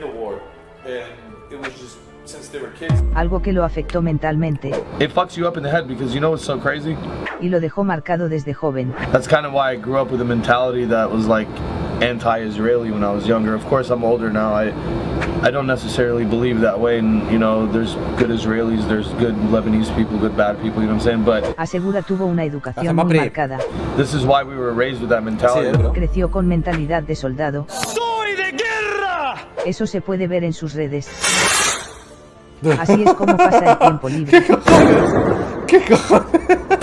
Speaker 7: Algo que lo afectó mentalmente.
Speaker 16: It fucks you up in the head because you know what's so crazy?
Speaker 7: Y lo dejó marcado desde joven.
Speaker 16: That's kind of why I grew up with a mentality that was like anti-Israeli when I was younger. Of course, I'm older now. I I don't necessarily believe that way, and you know, there's good Israelis, there's good Lebanese people, good bad people, you know what I'm saying? But
Speaker 7: Asegura tuvo una educación muy marcada.
Speaker 16: This is why we were raised with that mentality.
Speaker 7: Creció con mentalidad de soldado.
Speaker 2: ¡Soy de guerra!
Speaker 7: Eso se puede ver en sus redes. Así es como pasa el tiempo libre.
Speaker 1: ¿Qué cojones? ¿Qué cojones?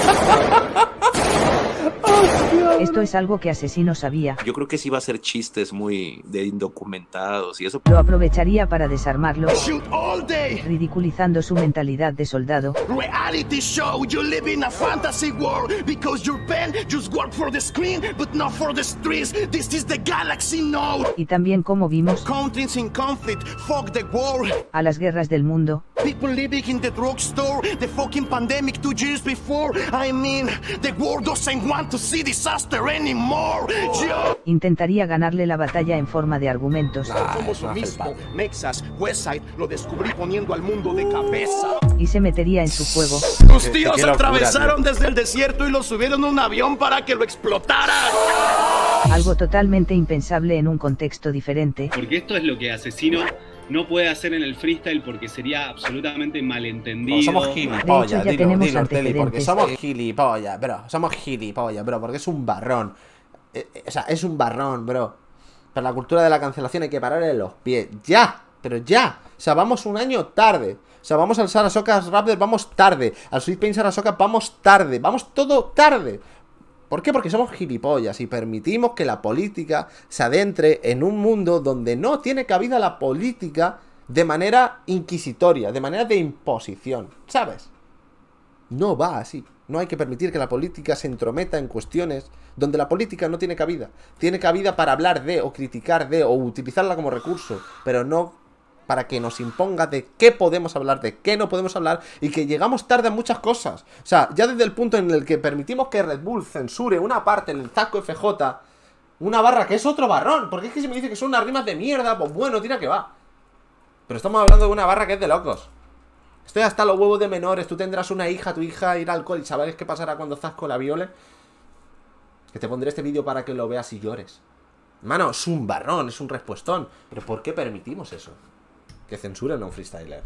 Speaker 7: Esto es algo que Asesino sabía.
Speaker 6: Yo creo que sí va a ser chistes muy de indocumentados y eso.
Speaker 7: Lo aprovecharía para desarmarlo, ridiculizando su mentalidad de soldado.
Speaker 27: Reality show, you live in a fantasy world because your pen just work for the screen but not for the streets. This is the galaxy now.
Speaker 7: Y también como vimos
Speaker 27: Countries in conflict, fuck the world.
Speaker 7: A las guerras del mundo.
Speaker 27: People living in the drugstore, the fucking pandemic two years before. I mean, the world doesn't want to see disaster anymore. Yo.
Speaker 7: Intentaría ganarle la batalla en forma de argumentos.
Speaker 27: Ah, somos lo mismo. Nexus, Westside, lo descubrí poniendo al mundo de cabeza.
Speaker 7: Y se metería en su juego.
Speaker 27: Tus tíos locura, atravesaron tío. desde el desierto y lo subieron a un avión para que lo explotara.
Speaker 7: Algo totalmente impensable en un contexto diferente.
Speaker 10: Porque esto es lo que Asesino no puede hacer en el freestyle porque sería absolutamente malentendido.
Speaker 1: No, somos gilipollas, dilo, dilo, dilo, Ortelli, porque somos gilipollas, bro. Somos gilipollas, bro, porque es un barrón. Eh, eh, o sea, es un barrón, bro. Para la cultura de la cancelación hay que pararle los pies. ¡Ya! Pero ya. O sea, vamos un año tarde. O sea, vamos al Sarasota Raptors, vamos tarde. Al Sweet Pain Sarasota, vamos tarde. Vamos todo tarde. ¿Por qué? Porque somos gilipollas y permitimos que la política se adentre en un mundo donde no tiene cabida la política de manera inquisitoria, de manera de imposición, ¿sabes? No va así. No hay que permitir que la política se entrometa en cuestiones donde la política no tiene cabida. Tiene cabida para hablar de, o criticar de, o utilizarla como recurso, pero no para que nos imponga de qué podemos hablar, de qué no podemos hablar, y que llegamos tarde a muchas cosas. O sea, ya desde el punto en el que permitimos que Red Bull censure una parte en el Zasco F J, una barra que es otro barrón, porque es que si me dice que son unas rimas de mierda, pues bueno, tira que va. Pero estamos hablando de una barra que es de locos. Estoy hasta los huevos de menores, tú tendrás una hija, tu hija irá al cole, y ¿sabes qué pasará cuando Zasco la viole? Que te pondré este vídeo para que lo veas y llores. Mano, es un barrón, es un respuestón. Pero ¿por qué permitimos eso? Que censuren a un freestyler.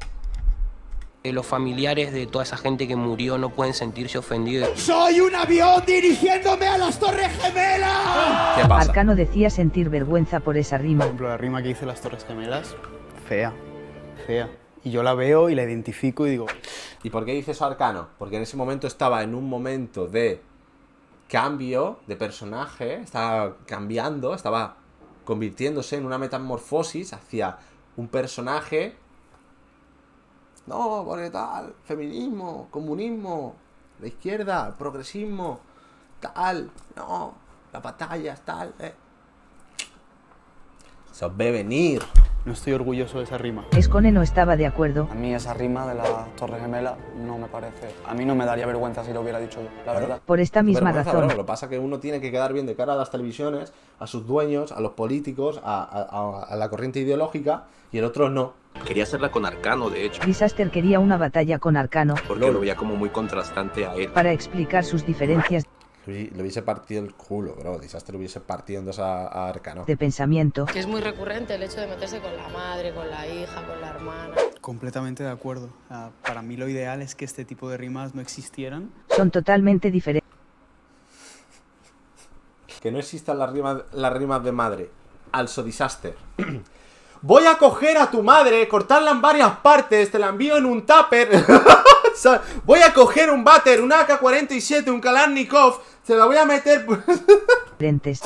Speaker 13: Los familiares de toda esa gente que murió no pueden sentirse ofendidos.
Speaker 27: ¡Soy un avión dirigiéndome a las Torres Gemelas!
Speaker 1: ¿Qué pasa?
Speaker 7: Arcano decía sentir vergüenza por esa rima.
Speaker 19: Por ejemplo, la rima que dice las Torres Gemelas, fea, fea. Y yo la veo y la identifico y digo...
Speaker 1: ¿Y por qué dice eso Arcano? Porque en ese momento estaba en un momento de cambio de personaje, estaba cambiando, estaba convirtiéndose en una metamorfosis hacia un personaje... No, porque tal, feminismo, comunismo, la izquierda, progresismo, tal, no. las batallas, tal, eh. Se os ve venir.
Speaker 19: No estoy orgulloso de esa rima.
Speaker 7: Escone no estaba de acuerdo.
Speaker 3: A mí esa rima de la Torre Gemela no me parece... A mí no me daría vergüenza si lo hubiera dicho yo, la verdad.
Speaker 7: Por esta misma
Speaker 1: vergüenza,
Speaker 7: razón.
Speaker 1: Bro. Lo que pasa es que uno tiene que quedar bien de cara a las televisiones, a sus dueños, a los políticos, a, a, a la corriente ideológica, y el otro no.
Speaker 6: Quería hacerla con Arcano, de hecho.
Speaker 7: Disaster quería una batalla con Arcano.
Speaker 6: Porque lo veía como muy contrastante a él.
Speaker 7: Para explicar sus diferencias.
Speaker 1: Le hubiese partido el culo, bro. Disaster hubiese partido en dos a, a Arcano.
Speaker 7: De pensamiento.
Speaker 4: Que es muy recurrente el hecho de meterse con la madre, con la hija, con la hermana.
Speaker 19: Completamente de acuerdo. Uh, para mí lo ideal es que este tipo de rimas no existieran.
Speaker 7: Son totalmente diferentes.
Speaker 1: Que no existan las rimas, las rimas de madre. Also Disaster. Voy a coger a tu madre, cortarla en varias partes, te la envío en un tupper. Voy a coger un váter, un A K cuarenta y siete, un Kalashnikov, se la voy a meter.
Speaker 7: Lentes.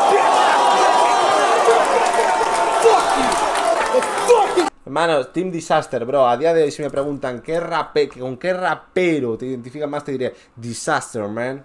Speaker 1: Hermanos, Team Disaster, bro. A día de hoy si me preguntan qué rape, con qué rapero te identificas más, te diré Disaster, man.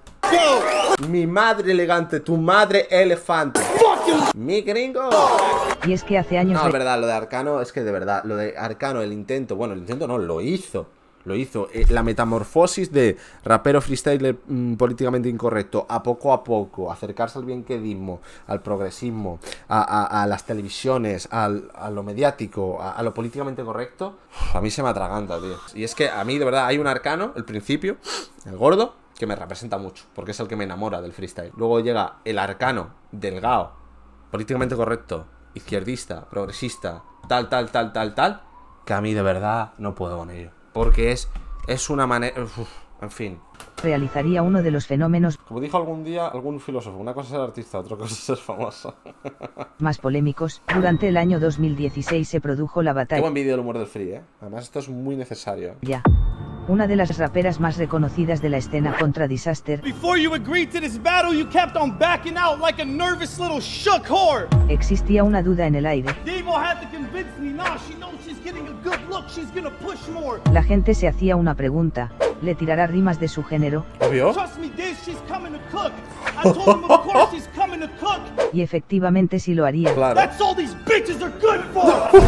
Speaker 1: Mi madre elegante, tu madre elefante. Mi gringo.
Speaker 7: Y es que hace años...
Speaker 1: No, es verdad, lo de Arcano, es que de verdad, lo de Arcano, el intento, bueno, el intento no, lo hizo. Lo hizo, eh, la metamorfosis de rapero freestyler mmm, políticamente incorrecto, a poco a poco, acercarse al bienquedismo, al progresismo, a, a, a las televisiones, al, a lo mediático, a, a lo políticamente correcto. Uf, a mí se me atraganta, tío. Y es que a mí, de verdad, hay un Arcano, el principio, el gordo, que me representa mucho, porque es el que me enamora del freestyle. Luego llega el Arcano, delgado, políticamente correcto, izquierdista, progresista, tal, tal, tal, tal, tal, que a mí de verdad no puedo con ello. Porque es, es una manera... Uf, en fin.
Speaker 7: Realizaría uno de los fenómenos...
Speaker 1: Como dijo algún día algún filósofo, una cosa es ser artista, otra cosa es ser famoso.
Speaker 7: Más polémicos. Durante el año dos mil dieciséis se produjo la batalla...
Speaker 1: Qué buen vídeo del humor del free, ¿eh? Además esto es muy necesario.
Speaker 7: Ya. Una de las raperas más reconocidas de la escena contra Disaster.
Speaker 2: Before you agreed to this battle, you kept on backing out like a nervous little shook whore.
Speaker 7: Existía una duda en el aire.
Speaker 2: Devo had to convince me now. She knows she's getting a good look. She's gonna push more.
Speaker 7: La gente se hacía una pregunta. ¿Le tirará rimas de su género?
Speaker 1: ¿Obvio?
Speaker 2: Trust me, Diz, she's coming to cook. I told him of course she's coming to cook.
Speaker 7: Y efectivamente sí lo haría.
Speaker 1: Claro.
Speaker 2: That's all these bitches are good for.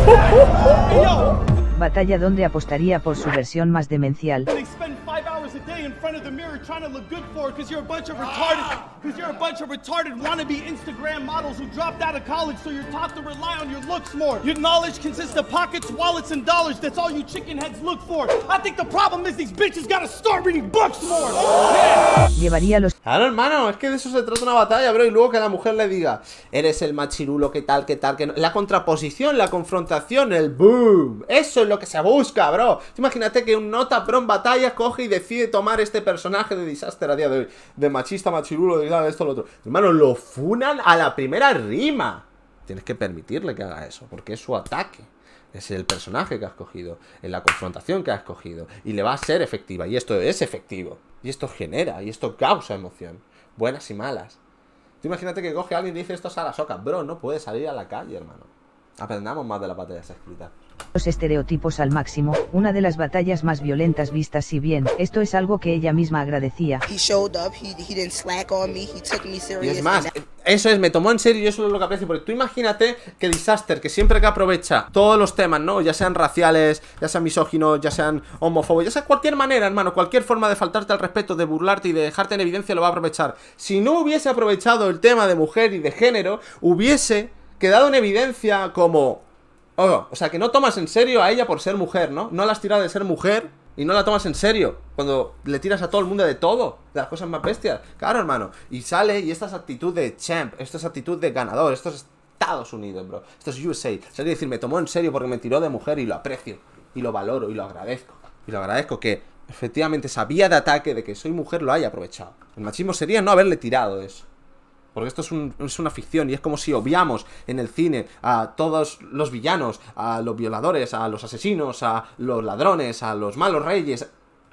Speaker 2: Hey, yo.
Speaker 7: Batalla donde apostaría por su versión más demencial.
Speaker 2: They spend five hours a day in front of the mirror trying to look good for it because you're a bunch of retarded, because you're a bunch of retarded wannabe Instagram models who dropped out of college, so you're taught to rely on your looks more. Your knowledge consists of pockets, wallets, and dollars. That's all you chicken heads look for. I think the problem is these bitches gotta start reading books more. Yeah.
Speaker 7: Llevaría los...
Speaker 1: Claro, hermano, es que de eso se trata una batalla, bro. Y luego que la mujer le diga, eres el machirulo, que tal, que tal, que no. La contraposición, la confrontación, el boom. Eso es lo que se busca, bro. Imagínate que un nota pro en batalla coge y decide tomar este personaje de Disaster a día de hoy, de machista, machirulo, de tal, esto, lo otro. Hermano, lo funan a la primera rima. Tienes que permitirle que haga eso, porque es su ataque. Es el personaje que ha escogido, en la confrontación que ha escogido, y le va a ser efectiva, y esto es efectivo, y esto genera, y esto causa emoción, buenas y malas. Tú imagínate que coge a alguien y dice esto es a la soca, bro, no puedes salir a la calle, hermano. Aprendamos más de las batallas escritas.
Speaker 7: Los estereotipos al máximo, una de las batallas más violentas vistas, si bien esto es algo que ella misma agradecía.
Speaker 9: He showed up, he, he didn't slack on me, he took me serious.
Speaker 1: Y es más, eso es, me tomó en serio y eso es lo que aprecio, porque tú imagínate que Disaster, que siempre que aprovecha todos los temas, ¿no? Ya sean raciales, ya sean misóginos, ya sean homófobos, ya sea cualquier manera, hermano, cualquier forma de faltarte al respeto, de burlarte y de dejarte en evidencia, lo va a aprovechar. Si no hubiese aprovechado el tema de mujer y de género, hubiese quedado en evidencia como... Oh, o sea, que no tomas en serio a ella por ser mujer, ¿no? No la has tirado de ser mujer y no la tomas en serio cuando le tiras a todo el mundo de todo, de las cosas más bestias. Claro, hermano. Y sale y esta es actitud de champ, esto es actitud de ganador, esto es Estados Unidos, bro. Esto es U S A. Sale a decir, me tomó en serio porque me tiró de mujer y lo aprecio, y lo valoro, y lo agradezco. Y lo agradezco que efectivamente esa vía de ataque de que soy mujer lo haya aprovechado. El machismo sería no haberle tirado eso. Porque esto es, un, es una ficción y es como si obviamos en el cine a todos los villanos, a los violadores, a los asesinos, a los ladrones, a los malos reyes.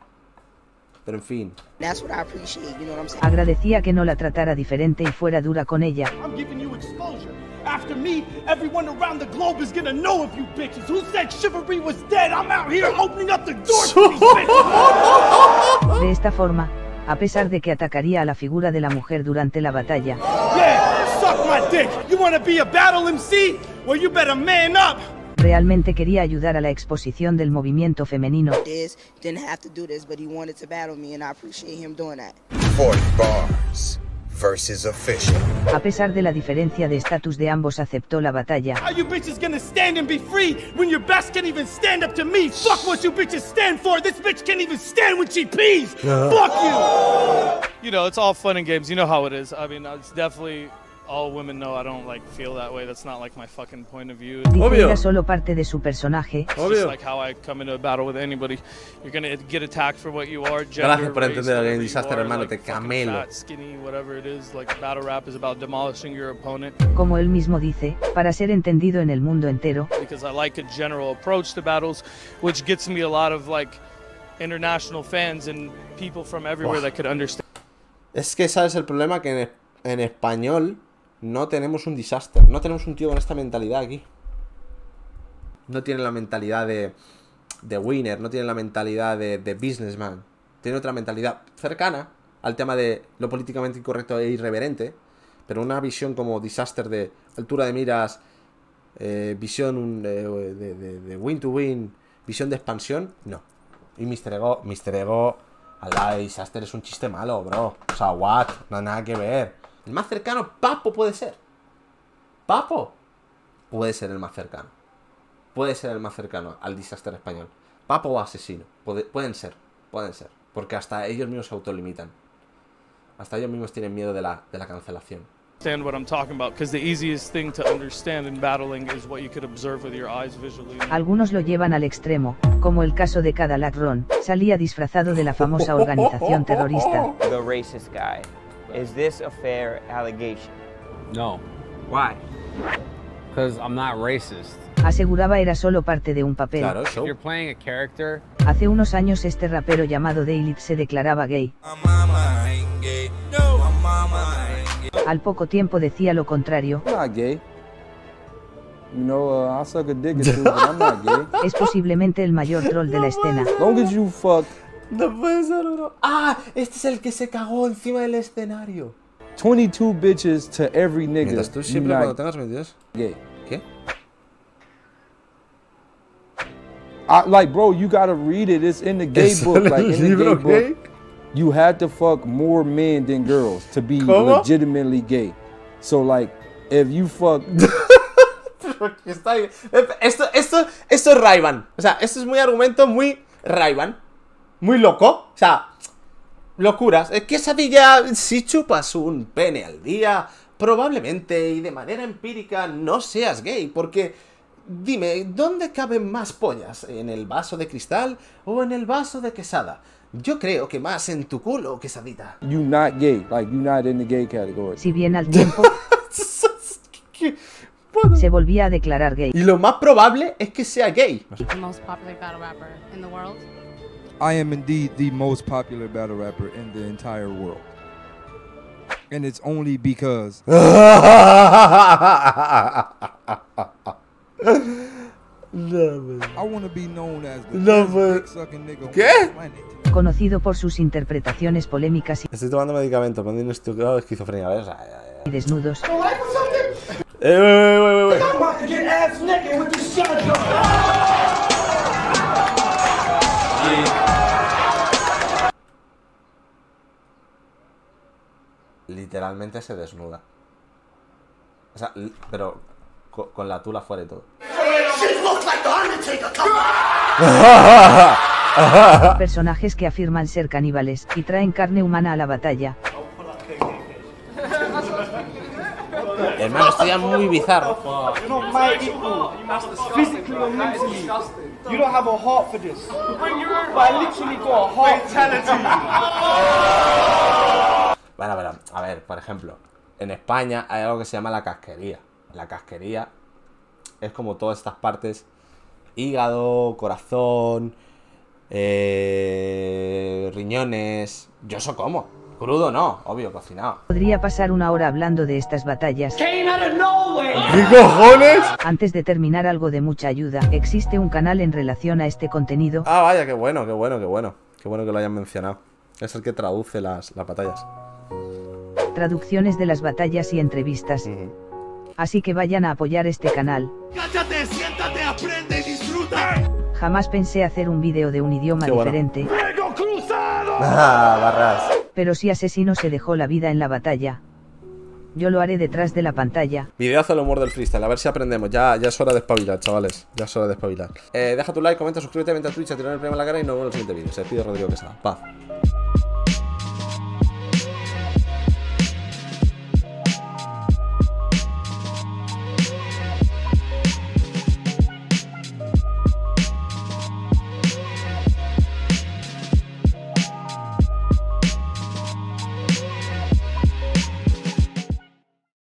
Speaker 1: Pero en fin.
Speaker 7: Agradecía que no la tratara diferente y fuera dura con ella.
Speaker 2: After me, everyone around the globe is gonna know of you bitches. Who said chivalry was dead? I'm out here opening up the doors for these bitches.
Speaker 7: De esta forma, a pesar de que atacaría a la figura de la mujer durante la batalla.
Speaker 2: Yeah, suck my dick. You wanna be a battle M C? Well, you better man up.
Speaker 7: Realmente quería ayudar a la exposición del movimiento femenino.
Speaker 9: This didn't have to do this, but he wanted to battle me, and I appreciate him doing that.
Speaker 12: forty bars versus official.
Speaker 7: A pesar de la diferencia de estatus de ambos, aceptó la batalla.
Speaker 2: How you bitches gonna stand and be free when your best can't even stand up to me? Fuck what you bitches stand for. This bitch can't even stand when she pees. Fuck you.
Speaker 14: You know, it's all fun and games. You know how it is. I mean, it's definitely all women know I don't like feel that way. That's not like my fucking point of view.
Speaker 7: Dice que era solo parte de su personaje.
Speaker 14: It's just like how I come into a battle with anybody. You're gonna get attacked for what you are. Gender,
Speaker 1: Gracias por
Speaker 14: race,
Speaker 1: entender el
Speaker 14: whatever
Speaker 1: Game
Speaker 14: you
Speaker 1: Disaster,
Speaker 14: are,
Speaker 1: hermano,
Speaker 14: like
Speaker 1: te
Speaker 14: fucking
Speaker 1: camelo.
Speaker 14: fat, skinny, whatever it is. Like battle rap is about demolishing your opponent.
Speaker 7: Como él mismo dice, para ser entendido en el mundo entero.
Speaker 14: Because I like a general approach to battles, which gets me a lot of like international fans and people from everywhere
Speaker 1: Buah.
Speaker 14: that could understand.
Speaker 1: Es que sabes el problema, que en, en español no tenemos un Disaster. No tenemos un tío con esta mentalidad aquí. No tiene la mentalidad de, de winner. No tiene la mentalidad de, de businessman. Tiene otra mentalidad cercana al tema de lo políticamente incorrecto e irreverente. Pero una visión como Disaster de altura de miras, eh, visión de, de, de, de win to win, visión de expansión, no. Y mister Ego, mister Ego al lado de Disaster es un chiste malo, bro. O sea, what? No hay nada que ver. El más cercano, Papo puede ser. Papo puede ser el más cercano. Puede ser el más cercano al Disaster español. Papo o Asesino. Puede, pueden ser. Pueden ser. Porque hasta ellos mismos se autolimitan. Hasta ellos mismos tienen miedo de la, de la cancelación.
Speaker 14: Understand what I'm talking about, because the easiest thing to understand in battling is what you could observe with your eyes visually.
Speaker 7: Algunos lo llevan al extremo, como el caso de Cadillac Ron. Salía disfrazado de la famosa organización terrorista.
Speaker 15: The racist guy. Is this a fair allegation?
Speaker 17: No. Why? Because I'm not racist.
Speaker 7: Aseguraba era solo parte de un papel.
Speaker 1: Claro,
Speaker 17: If you're playing a character.
Speaker 7: Hace unos años este rapero llamado Daylit se declaraba gay. Al poco tiempo decía lo contrario.
Speaker 20: I'm not gay. You know, uh, I suck a dick or two, but I'm not gay.
Speaker 7: Es posiblemente el mayor troll de la escena.
Speaker 20: Don't get you fucked.
Speaker 1: No puede ser, bro. Ah, este es el que se cagó encima del escenario.
Speaker 20: twenty-two bitches to every nigga.
Speaker 1: Mientras tú siempre cuando tengas veintidós.
Speaker 20: Gay.
Speaker 1: ¿Qué?
Speaker 20: I, like, bro, you gotta read it. It's in the gay book. Like, in the gay book, you had to fuck more men than girls to be
Speaker 1: ¿Cómo?
Speaker 20: legitimately gay. So, like, if you fuck...
Speaker 1: Está bien. Esto, esto, esto es Ray-Ban. O sea, esto es muy argumento, muy Ray-Ban. Muy loco. O sea, locuras. Es que esa ya, si chupas un pene al día, probablemente y de manera empírica no seas gay. Porque, dime, ¿dónde caben más pollas? ¿En el vaso de cristal o en el vaso de quesada? Yo creo que más en tu culo, quesadita.
Speaker 20: You not gay. Like, you not in the gay category.
Speaker 7: Si bien al tiempo se volvía a declarar gay.
Speaker 1: Y lo más probable es que sea gay.
Speaker 23: The most popular battle rapper in the world.
Speaker 25: I am indeed the most popular battle rapper in the entire world. And it's only because...
Speaker 1: No,
Speaker 25: I want to be known as the
Speaker 1: No,
Speaker 25: best dick-sucking nigga on
Speaker 1: ¿Qué?
Speaker 25: the planet.
Speaker 7: Conocido por sus interpretaciones polémicas
Speaker 1: Estoy tomando medicamento, me han diagnosticado esquizofrenia, ¿ves? Ay, ay, ay.
Speaker 7: y desnudos.
Speaker 1: Eh, wey, wey, wey, wey. Literalmente se desnuda. O sea, pero con, con la tula fuera y todo.
Speaker 7: Personajes que afirman ser caníbales y traen carne humana a la batalla.
Speaker 1: Hermano, esto ya es muy bizarro.
Speaker 2: You're not my equal, physically or mentally. You don't have a heart for this. But I literally got a heart.
Speaker 1: Bueno, pero, a ver, por ejemplo, en España hay algo que se llama la casquería. La casquería es como todas estas partes: hígado, corazón, eh, riñones. Yo eso como. Crudo no, obvio, cocinado.
Speaker 7: Podría pasar una hora hablando de estas batallas.
Speaker 1: ¿Qué cojones?
Speaker 7: Antes de terminar, algo de mucha ayuda. Existe un canal en relación a este contenido.
Speaker 1: Ah, vaya, qué bueno, qué bueno, qué bueno. Qué bueno que lo hayan mencionado. Es el que traduce las, las batallas.
Speaker 7: Traducciones de las batallas y entrevistas.
Speaker 1: Uh-huh.
Speaker 7: Así que vayan a apoyar este canal.
Speaker 2: Cállate, siéntate, aprende y disfruta.
Speaker 7: Jamás pensé hacer un vídeo de un idioma
Speaker 1: Qué bueno.
Speaker 7: diferente.
Speaker 2: ¡Fuego cruzado!
Speaker 1: Ah, barras.
Speaker 7: Pero si Asesino se dejó la vida en la batalla, yo lo haré detrás de la pantalla.
Speaker 1: Videazo el humor del freestyle, a ver si aprendemos. Ya, ya es hora de espabilar, chavales. Ya es hora de espabilar. Eh, deja tu like, comenta, suscríbete, vente a Twitch, a tirar el premio en la cara y nos vemos en el siguiente vídeo. Se despide Rodrigo Quesada. Paz.